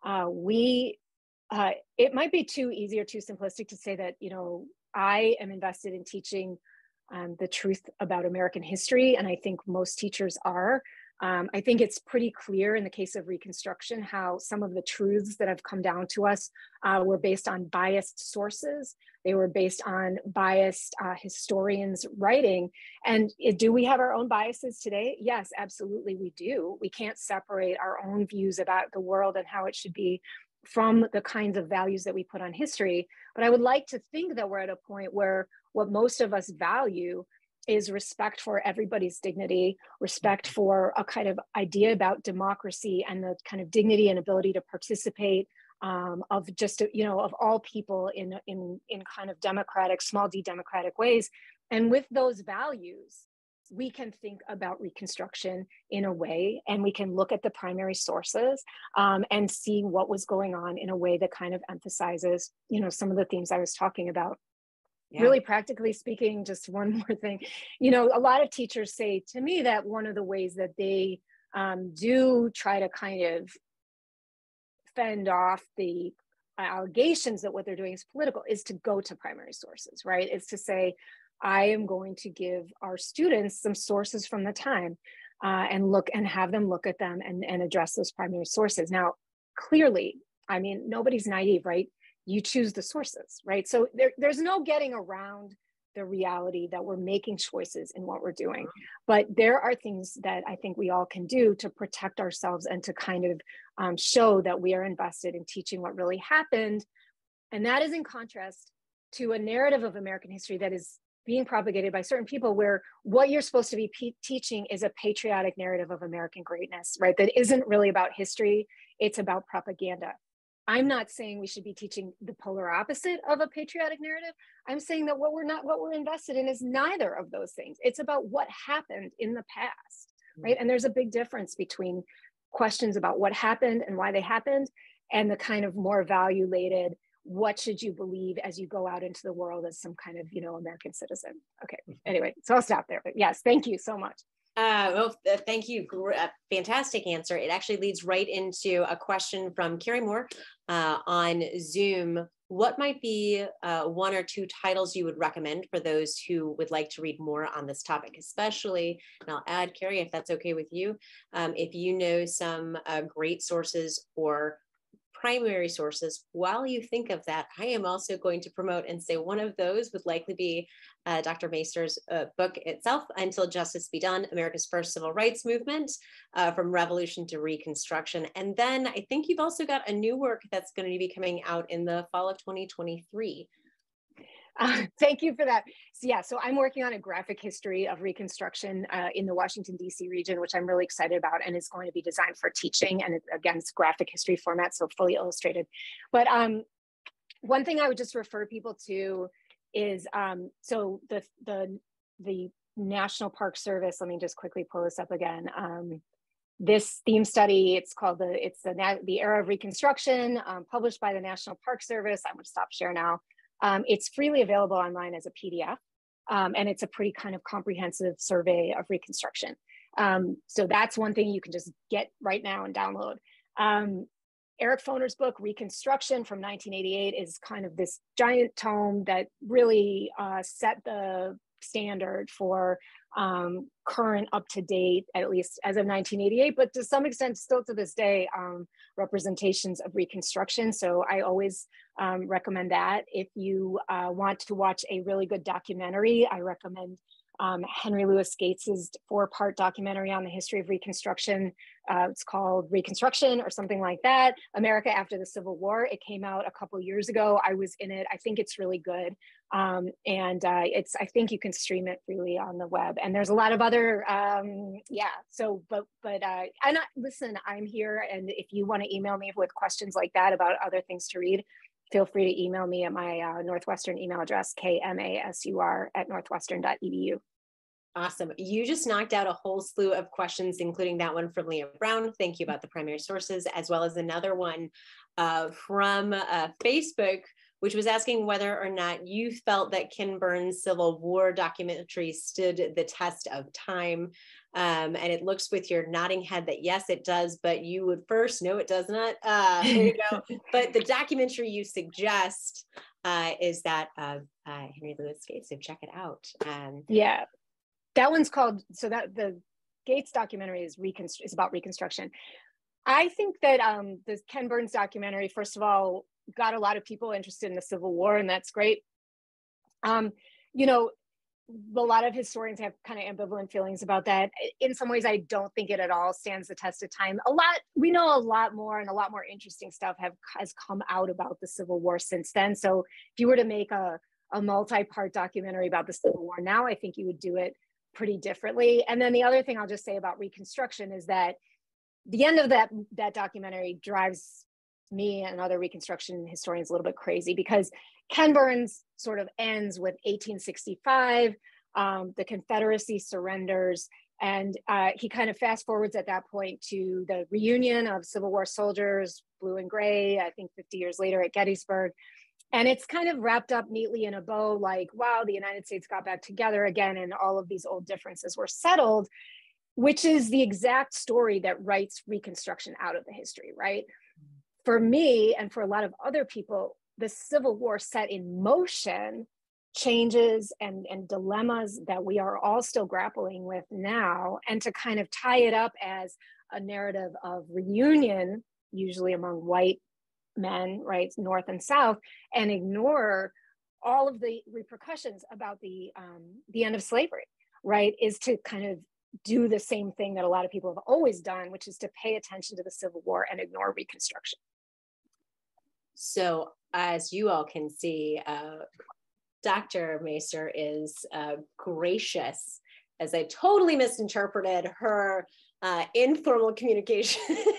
it might be too easy or too simplistic to say that, you know, I am invested in teaching the truth about American history, and I think most teachers are. I think it's pretty clear in the case of Reconstruction how some of the truths that have come down to us were based on biased sources. They were based on biased historians writing. And do we have our own biases today? Yes, absolutely we do. We can't separate our own views about the world and how it should be from the kinds of values that we put on history. But I would like to think that we're at a point where what most of us value is respect for everybody's dignity, respect for a kind of idea about democracy and the kind of dignity and ability to participate of just, you know, of all people in kind of democratic, small d democratic ways. And with those values, we can think about Reconstruction in a way, and we can look at the primary sources and see what was going on in a way that kind of emphasizes, you know, some of the themes I was talking about. Yeah. Really practically speaking, just one more thing, you know, a lot of teachers say to me that one of the ways that they do try to kind of fend off the allegations that what they're doing is political is to go to primary sources, right? It's to say, I am going to give our students some sources from the time and look and have them look at them and address those primary sources. Now, clearly, I mean, nobody's naive, right? You choose the sources, right? So there's no getting around the reality that we're making choices in what we're doing. But there are things that I think we all can do to protect ourselves and to kind of show that we are invested in teaching what really happened. And that is in contrast to a narrative of American history that is being propagated by certain people where what you're supposed to be teaching is a patriotic narrative of American greatness, right? That isn't really about history, it's about propaganda. I'm not saying we should be teaching the polar opposite of a patriotic narrative. I'm saying that what we're invested in is neither of those things. It's about what happened in the past, right? And there's a big difference between questions about what happened and why they happened and the kind of more value-laden, what should you believe as you go out into the world as some kind of, you know, American citizen. Okay, anyway, so I'll stop there, but yes, thank you so much. Well, thank you. Fantastic answer. It actually leads right into a question from Carrie Moore on Zoom. What might be one or two titles you would recommend for those who would like to read more on this topic, especially, and I'll add, Carrie, if that's okay with you, if you know some great sources or primary sources. While you think of that, I am also going to promote and say one of those would likely be Dr. Masur's book itself, Until Justice Be Done, America's First Civil Rights Movement, from Revolution to Reconstruction. And then I think you've also got a new work that's going to be coming out in the fall of 2023. Thank you for that. So yeah, so I'm working on a graphic history of Reconstruction in the Washington, D.C. region, which I'm really excited about, and it's going to be designed for teaching. And again, it's graphic history format, so fully illustrated. But one thing I would just refer people to is, so the National Park Service, let me just quickly pull this up again. This theme study, it's called the Era of Reconstruction, published by the National Park Service. I'm going to stop share now. It's freely available online as a PDF, and it's a pretty kind of comprehensive survey of Reconstruction. So that's one thing you can just get right now and download. Eric Foner's book, Reconstruction from 1988, is kind of this giant tome that really set the standard for current, up-to-date, at least as of 1988, but to some extent still to this day, representations of Reconstruction. So I always recommend that. If you want to watch a really good documentary, I recommend Henry Louis Gates's 4-part documentary on the history of Reconstruction. It's called Reconstruction or something like that, America After the Civil War. It came out a couple of years ago. I was in it. I think it's really good. I think you can stream it freely on the web. And there's a lot of other, listen, I'm here. And if you want to email me with questions like that about other things to read, feel free to email me at my Northwestern email address, kmasur@northwestern.edu. Awesome. You just knocked out a whole slew of questions, including that one from Leah Brown. Thank you about the primary sources, as well as another one from Facebook, which was asking whether or not you felt that Ken Burns' Civil War documentary stood the test of time. And it looks with your nodding head that yes, it does, but you would first, no, it does not. There you go. But the documentary you suggest is that of Henry Louis Gates, so check it out. Yeah. That one's called, so that the Gates documentary is about Reconstruction. I think that the Ken Burns documentary, first of all, got a lot of people interested in the Civil War, and that's great. You know, a lot of historians have kind of ambivalent feelings about that. In some ways, I don't think it at all stands the test of time. We know a lot more, and a lot more interesting stuff has come out about the Civil War since then. So if you were to make a multi-part documentary about the Civil War now, I think you would do it pretty differently. And then the other thing I'll just say about Reconstruction is that the end of that documentary drives me and other Reconstruction historians a little bit crazy, because Ken Burns sort of ends with 1865, the Confederacy surrenders, and he kind of fast forwards at that point to the reunion of Civil War soldiers, blue and gray, I think 50 years later at Gettysburg. And it's kind of wrapped up neatly in a bow, like, wow, the United States got back together again and all of these old differences were settled, which is the exact story that writes Reconstruction out of the history, right? For me, and for a lot of other people, the Civil War set in motion changes and dilemmas that we are all still grappling with now. And to kind of tie it up as a narrative of reunion, usually among white men, right, North and South, and ignore all of the repercussions about the end of slavery, right, is to kind of do the same thing that a lot of people have always done, which is to pay attention to the Civil War and ignore Reconstruction. So as you all can see, Dr. Masur is gracious, as I totally misinterpreted her informal communication.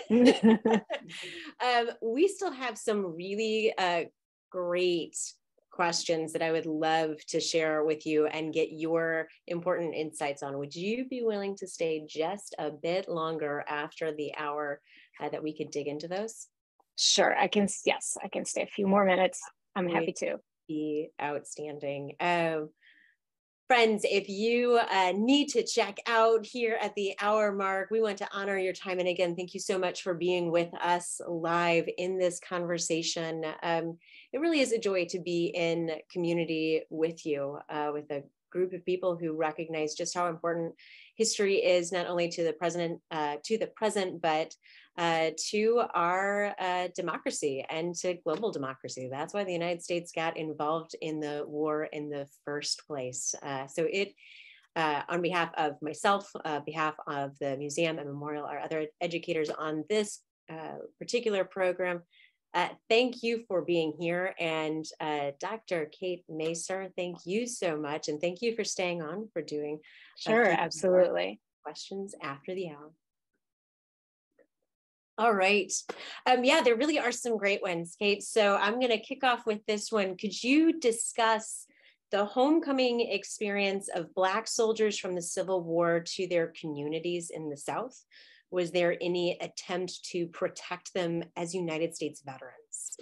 We still have some really great questions that I would love to share with you and get your important insights on. Would you be willing to stay just a bit longer after the hour that we could dig into those? Sure, yes, I can stay a few more minutes. I'm happy to. Be outstanding. Friends, if you need to check out here at the hour mark, we want to honor your time. And again, thank you so much for being with us live in this conversation. It really is a joy to be in community with you, with a group of people who recognize just how important history is, not only to the present, but to our democracy and to global democracy. That's why the United States got involved in the war in the first place. So on behalf of myself, behalf of the museum and memorial, our other educators on this particular program, thank you for being here. And Dr. Kate Masur, thank you so much. And thank you for staying on, for doing sure, absolutely questions after the hour. All right. Yeah, there really are some great ones, Kate. So I'm going to kick off with this one. Could you discuss the homecoming experience of Black soldiers from the Civil War to their communities in the South? Was there any attempt to protect them as United States veterans?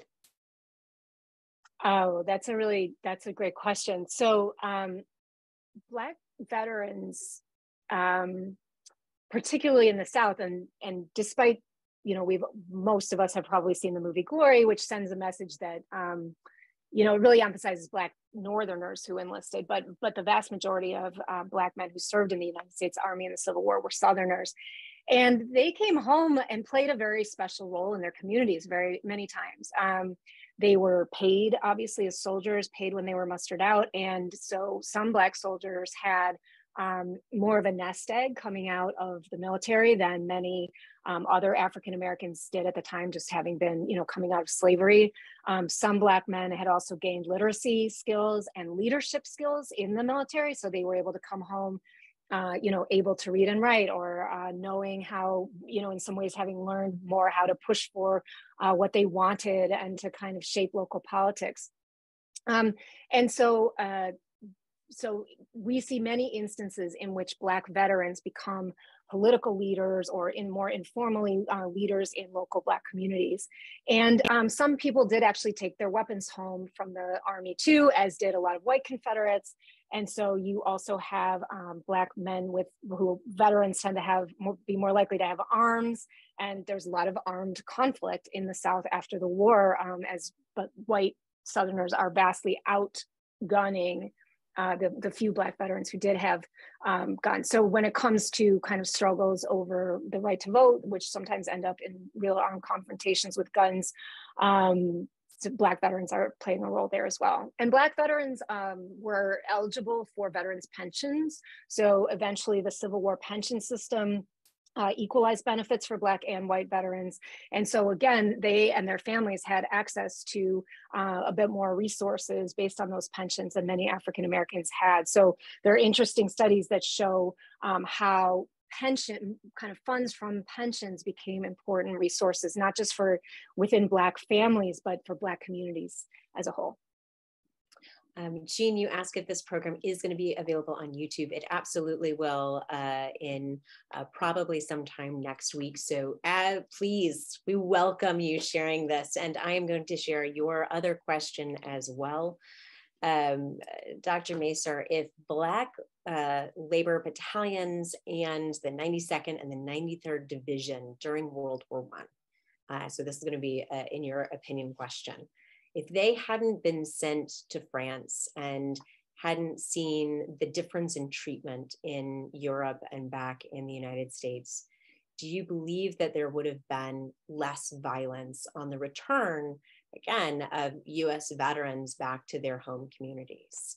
Oh, that's a great question. So Black veterans, particularly in the South, and despite, most of us have probably seen the movie Glory, which sends a message that, it really emphasizes Black Northerners who enlisted, but the vast majority of Black men who served in the United States Army in the Civil War were Southerners. And they came home and played a very special role in their communities many times. They were paid, obviously, as soldiers, paid when they were mustered out. And so some Black soldiers had more of a nest egg coming out of the military than many other African Americans did at the time, just having been, coming out of slavery. Some Black men had also gained literacy skills and leadership skills in the military. So they were able to come home able to read and write, or knowing how, in some ways having learned more how to push for what they wanted and to kind of shape local politics. And so so we see many instances in which Black veterans become political leaders or in more informally leaders in local Black communities. And some people did actually take their weapons home from the Army too, as did a lot of white Confederates. And so you also have Black men who veterans tend to be more likely to have arms. And there's a lot of armed conflict in the South after the war, but white Southerners are vastly outgunning the few Black veterans who did have guns. So when it comes to kind of struggles over the right to vote, which sometimes end up in real armed confrontations with guns, so Black veterans are playing a role there as well. And Black veterans were eligible for veterans pensions. So eventually the Civil War pension system equalized benefits for Black and white veterans. And so again, they and their families had access to a bit more resources based on those pensions than many African Americans had. So there are interesting studies that show how funds from pensions became important resources, not just for within Black families, but for Black communities as a whole. Jean, you asked if this program is going to be available on YouTube. It absolutely will in probably sometime next week. So please, we welcome you sharing this. And I am going to share your other question as well. Dr. Masur, if Black labor battalions and the 92nd and the 93rd Division during World War I, so this is going to be in your opinion question. If they hadn't been sent to France and hadn't seen the difference in treatment in Europe and back in the United States, do you believe that there would have been less violence on the return, again, of US veterans back to their home communities?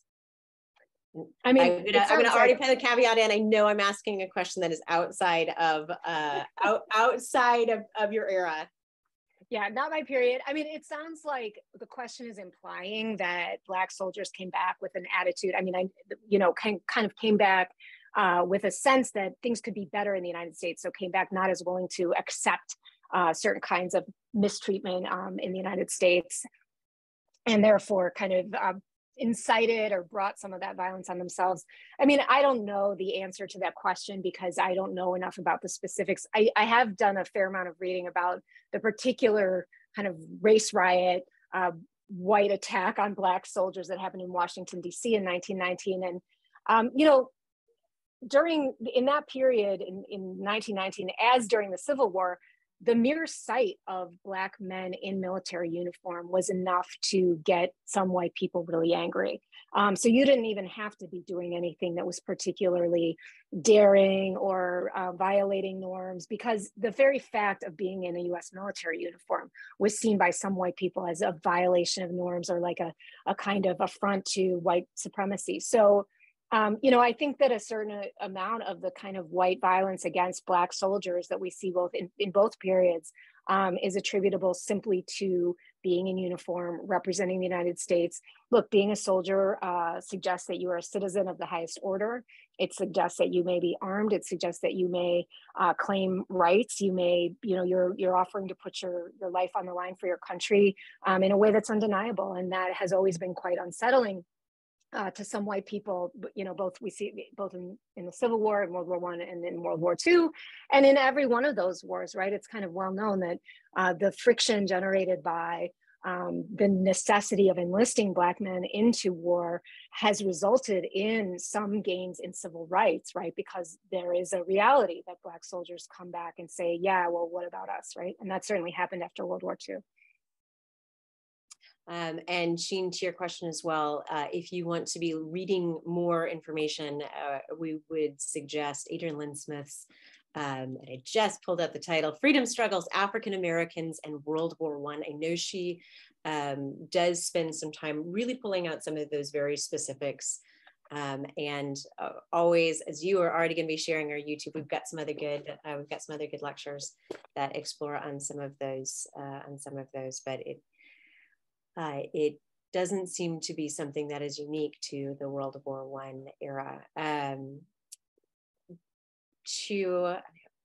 I mean, I'm gonna already put the caveat in. I know I'm asking a question that is outside of outside of your era. Yeah, not my period. I mean, it sounds like the question is implying that Black soldiers came back with an attitude. I mean, kind of came back with a sense that things could be better in the United States. So came back not as willing to accept certain kinds of mistreatment in the United States, and therefore kind of incited or brought some of that violence on themselves. I mean, I don't know the answer to that question because I don't know enough about the specifics. I have done a fair amount of reading about the particular kind of race riot, white attack on Black soldiers that happened in Washington, D.C. in 1919. And, in that period in 1919, as during the Civil War, the mere sight of Black men in military uniform was enough to get some white people really angry. So you didn't even have to be doing anything that was particularly daring or violating norms, because the very fact of being in a US military uniform was seen by some white people as a violation of norms or like a kind of affront to white supremacy. So I think that a certain amount of the kind of white violence against Black soldiers that we see both in both periods is attributable simply to being in uniform, representing the United States. Look, being a soldier suggests that you are a citizen of the highest order. It suggests that you may be armed. It suggests that you may claim rights. You may, you're offering to put your life on the line for your country in a way that's undeniable. And that has always been quite unsettling to some white people, we see both in the Civil War, in World War I, and in World War II, and in every one of those wars, right? It's kind of well known that the friction generated by the necessity of enlisting Black men into war has resulted in some gains in civil rights, right? Because there is a reality that Black soldiers come back and say, yeah, well, what about us, right? And that certainly happened after World War II. And Jean, to your question as well, if you want to be reading more information, we would suggest Adrienne Lynn Smith's, and I just pulled up the title, Freedom Struggles, African Americans and World War I. I know she does spend some time really pulling out some of those very specifics. And always, as you are already going to be sharing our YouTube, we've got some other good lectures that explore on some of those, but it doesn't seem to be something that is unique to the World War I era. To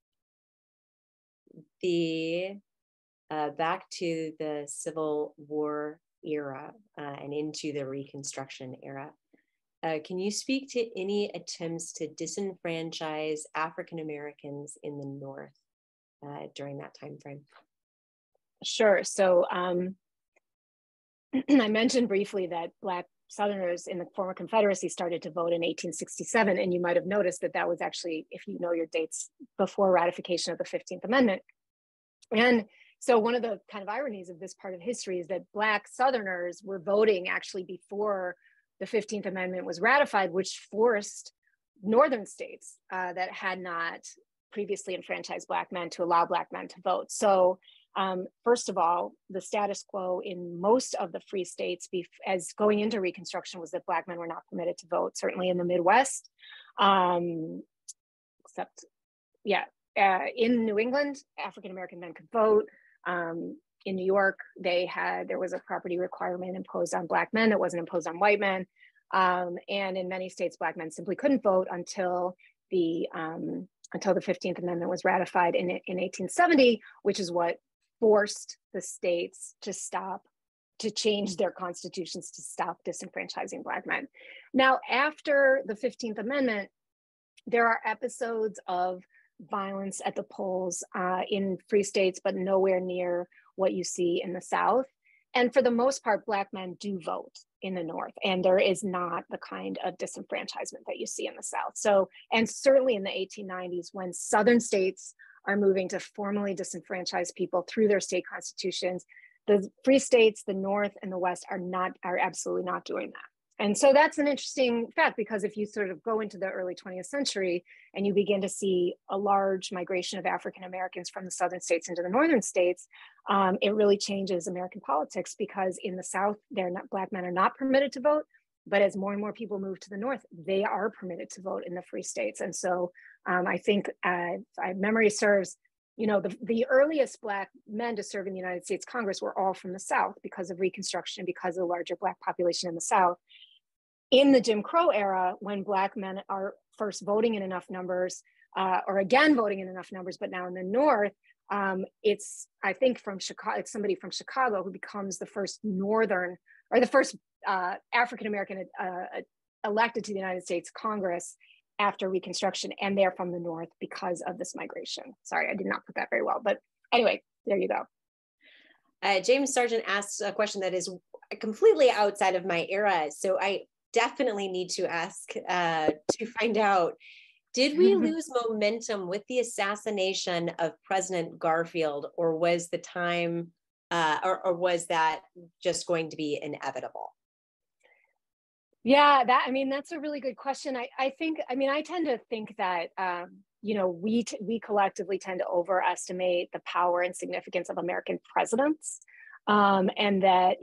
the back to the Civil War era and into the Reconstruction era, can you speak to any attempts to disenfranchise African Americans in the North during that time frame? Sure. So I mentioned briefly that Black Southerners in the former Confederacy started to vote in 1867, and you might have noticed that that was actually, if you know your dates, before ratification of the 15th Amendment. And so one of the kind of ironies of this part of history is that Black Southerners were voting actually before the 15th Amendment was ratified, which forced Northern states that had not previously enfranchised Black men to allow Black men to vote. So first of all, the status quo in most of the free states as going into Reconstruction was that Black men were not permitted to vote, certainly in the Midwest, except, in New England, African-American men could vote. In New York, there was a property requirement imposed on Black men that wasn't imposed on white men. And in many states, Black men simply couldn't vote until the 15th Amendment was ratified in 1870, which is what forced the states to change their constitutions to stop disenfranchising Black men. Now, after the 15th Amendment, there are episodes of violence at the polls in free states, but nowhere near what you see in the South. And for the most part, Black men do vote in the North, and there is not the kind of disenfranchisement that you see in the South. So, and certainly in the 1890s, when Southern states are moving to formally disenfranchise people through their state constitutions, the free states, the North and the West are absolutely not doing that. And so that's an interesting fact, because if you sort of go into the early 20th century and you begin to see a large migration of African Americans from the Southern states into the Northern states, it really changes American politics, because in the South, Black men are not permitted to vote, but as more and more people move to the North, they are permitted to vote in the free states. And so I think, if memory serves, the earliest Black men to serve in the United States Congress were all from the South because of Reconstruction, because of the larger Black population in the South. In the Jim Crow era, when Black men are first voting in enough numbers, or again voting in enough numbers, but now in the North, it's, I think, from Chicago, it's somebody from Chicago who becomes the first Northern, or the first African-American elected to the United States Congress after Reconstruction, and they're from the North because of this migration. Sorry, I did not put that very well, but anyway, there you go. James Sargent asks a question that is completely outside of my era, so I definitely need to ask to find out, did we lose momentum with the assassination of President Garfield, or was the time, or was that just going to be inevitable? Yeah, that's a really good question. I tend to think that, we collectively tend to overestimate the power and significance of American presidents, and that,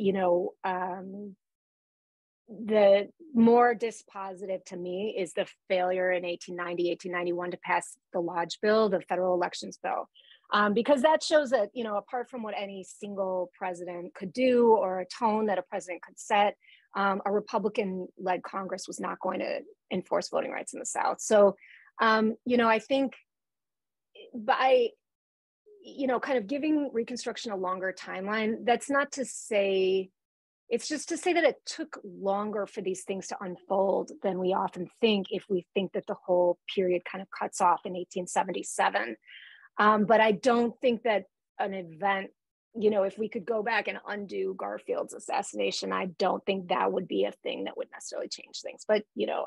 the more dispositive to me is the failure in 1890, 1891 to pass the Lodge Bill, the federal elections bill, because that shows that, apart from what any single president could do or a tone that a president could set, a Republican-led Congress was not going to enforce voting rights in the South. So, I think by, kind of giving Reconstruction a longer timeline, that's not to say, it's just to say that it took longer for these things to unfold than we often think, if we think that the whole period kind of cuts off in 1877. But I don't think that an event, if we could go back and undo Garfield's assassination, I don't think that would be a thing that would necessarily change things. But,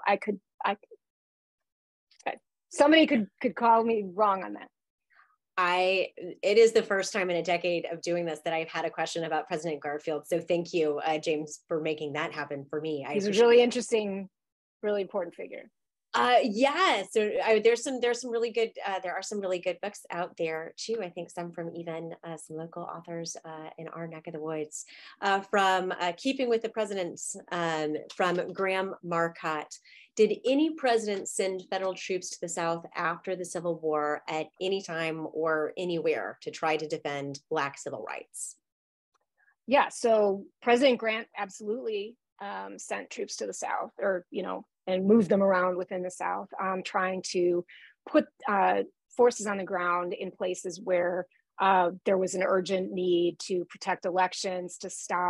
somebody could call me wrong on that. It is the first time in a decade of doing this that I've had a question about President Garfield. So thank you, James, for making that happen for me. He's a really interesting, really important figure. Yeah, so there's some really good, there are some really good books out there too. I think some from even some local authors in our neck of the woods, from Keeping with the Presidents, from Graham Marcotte. Did any president send federal troops to the South after the Civil War at any time or anywhere to try to defend Black civil rights? Yeah, so President Grant absolutely sent troops to the South, or, and moved them around within the South, trying to put forces on the ground in places where there was an urgent need to protect elections, to stop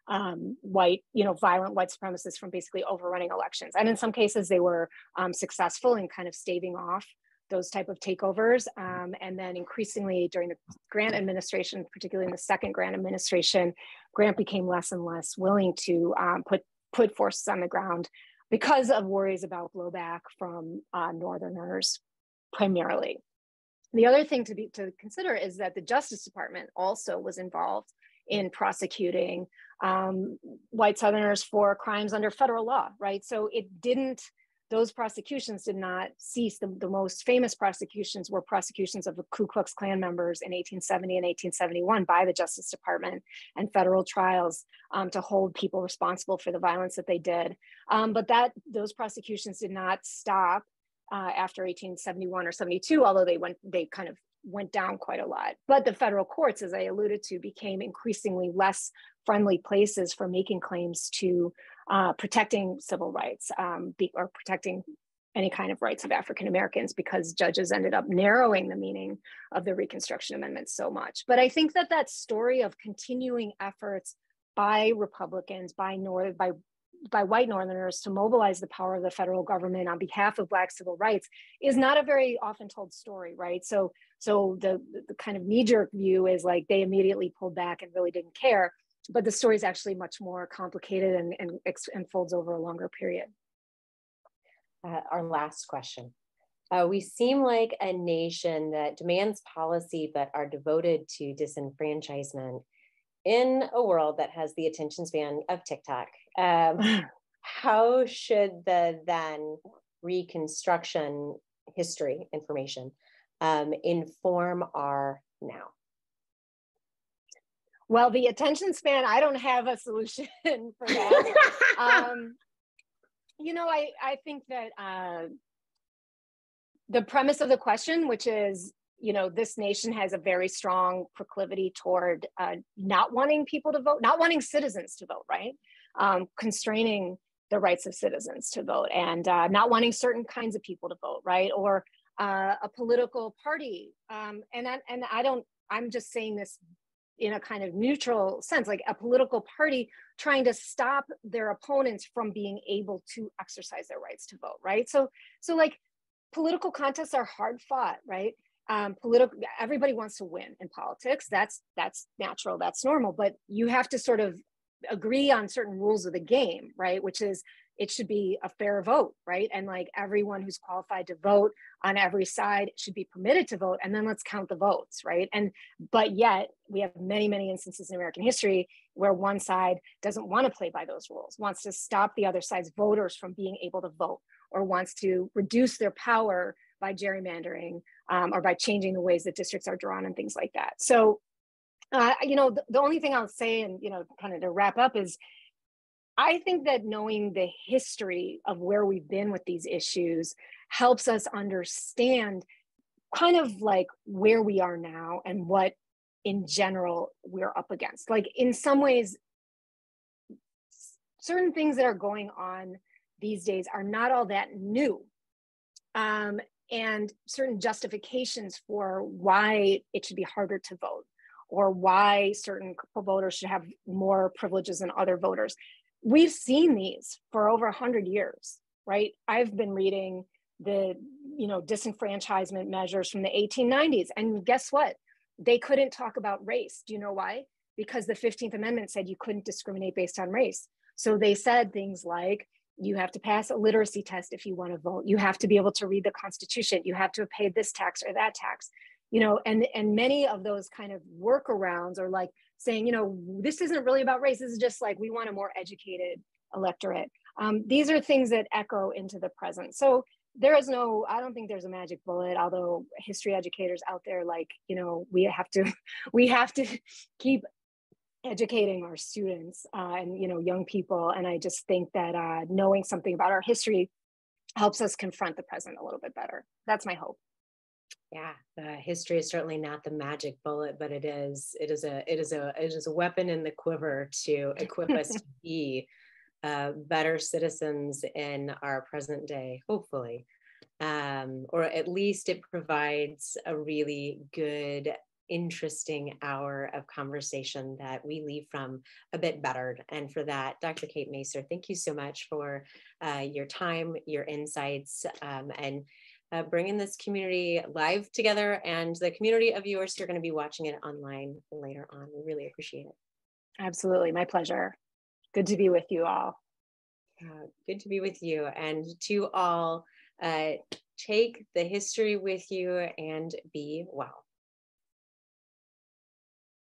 white, violent white supremacists from basically overrunning elections. And in some cases, they were successful in kind of staving off those type of takeovers. And then increasingly during the Grant administration, particularly in the second Grant administration, Grant became less and less willing to put forces on the ground because of worries about blowback from Northerners primarily. The other thing to consider is that the Justice Department also was involved in prosecuting white Southerners for crimes under federal law, right? So those prosecutions did not cease. The most famous prosecutions were prosecutions of the Ku Klux Klan members in 1870 and 1871 by the Justice Department, and federal trials to hold people responsible for the violence that they did. But those prosecutions did not stop after 1871 or 72, although they kind of went down quite a lot. But the federal courts, as I alluded to, became increasingly less friendly places for making claims to protecting civil rights or protecting any kind of rights of African Americans, because judges ended up narrowing the meaning of the Reconstruction Amendment so much. But I think that story of continuing efforts by Republicans, by white Northerners to mobilize the power of the federal government on behalf of Black civil rights is not a very often told story, right? So the kind of knee-jerk view is like they immediately pulled back and really didn't care, but the story is actually much more complicated and unfolds over a longer period. Our last question. We seem like a nation that demands policy but are devoted to disenfranchisement in a world that has the attention span of TikTok. How should the then Reconstruction history information inform our now? Well, the attention span, I don't have a solution for that. I think that the premise of the question, which is, this nation has a very strong proclivity toward not wanting people to vote, not wanting citizens to vote, right? Constraining the rights of citizens to vote, and not wanting certain kinds of people to vote, right? Or a political party. I'm just saying this in a kind of neutral sense, like a political party trying to stop their opponents from being able to exercise their rights to vote, right? So like political contests are hard fought, right? Everybody wants to win in politics. That's natural, that's normal, but you have to sort of agree on certain rules of the game, right? Which is, it should be a fair vote, right? And like everyone who's qualified to vote on every side should be permitted to vote, and then let's count the votes, right? But yet we have many, many instances in American history where one side doesn't want to play by those rules, wants to stop the other side's voters from being able to vote, or wants to reduce their power by gerrymandering or by changing the ways that districts are drawn and things like that. So, the only thing I'll say, and, kind of to wrap up, is I think that knowing the history of where we've been with these issues helps us understand kind of like where we are now and what in general we're up against. Like in some ways, certain things that are going on these days are not all that new. And certain justifications for why it should be harder to vote, or why certain voters should have more privileges than other voters. We've seen these for over 100 years, right? I've been reading the, disenfranchisement measures from the 1890s. And guess what? They couldn't talk about race. Do you know why? Because the 15th Amendment said you couldn't discriminate based on race. So they said things like, you have to pass a literacy test if you want to vote. You have to be able to read the Constitution. You have to have paid this tax or that tax. And many of those kind of workarounds are like saying, this isn't really about race. This is just like, we want a more educated electorate. These are things that echo into the present. So I don't think there's a magic bullet, although history educators out there, like, we have to keep educating our students and, young people. And I just think that knowing something about our history helps us confront the present a little bit better. That's my hope. Yeah, history is certainly not the magic bullet, but it is a weapon in the quiver to equip us to be better citizens in our present day, hopefully, or at least it provides a really good interesting hour of conversation that we leave from a bit bettered. And for that, Dr. Kate Masur, thank you so much for your time, your insights, and bringing this community live together, and the community of viewers who are going to be watching it online later on. We really appreciate it. Absolutely, my pleasure. Good to be with you all. Good to be with you, and to all, take the history with you and be well.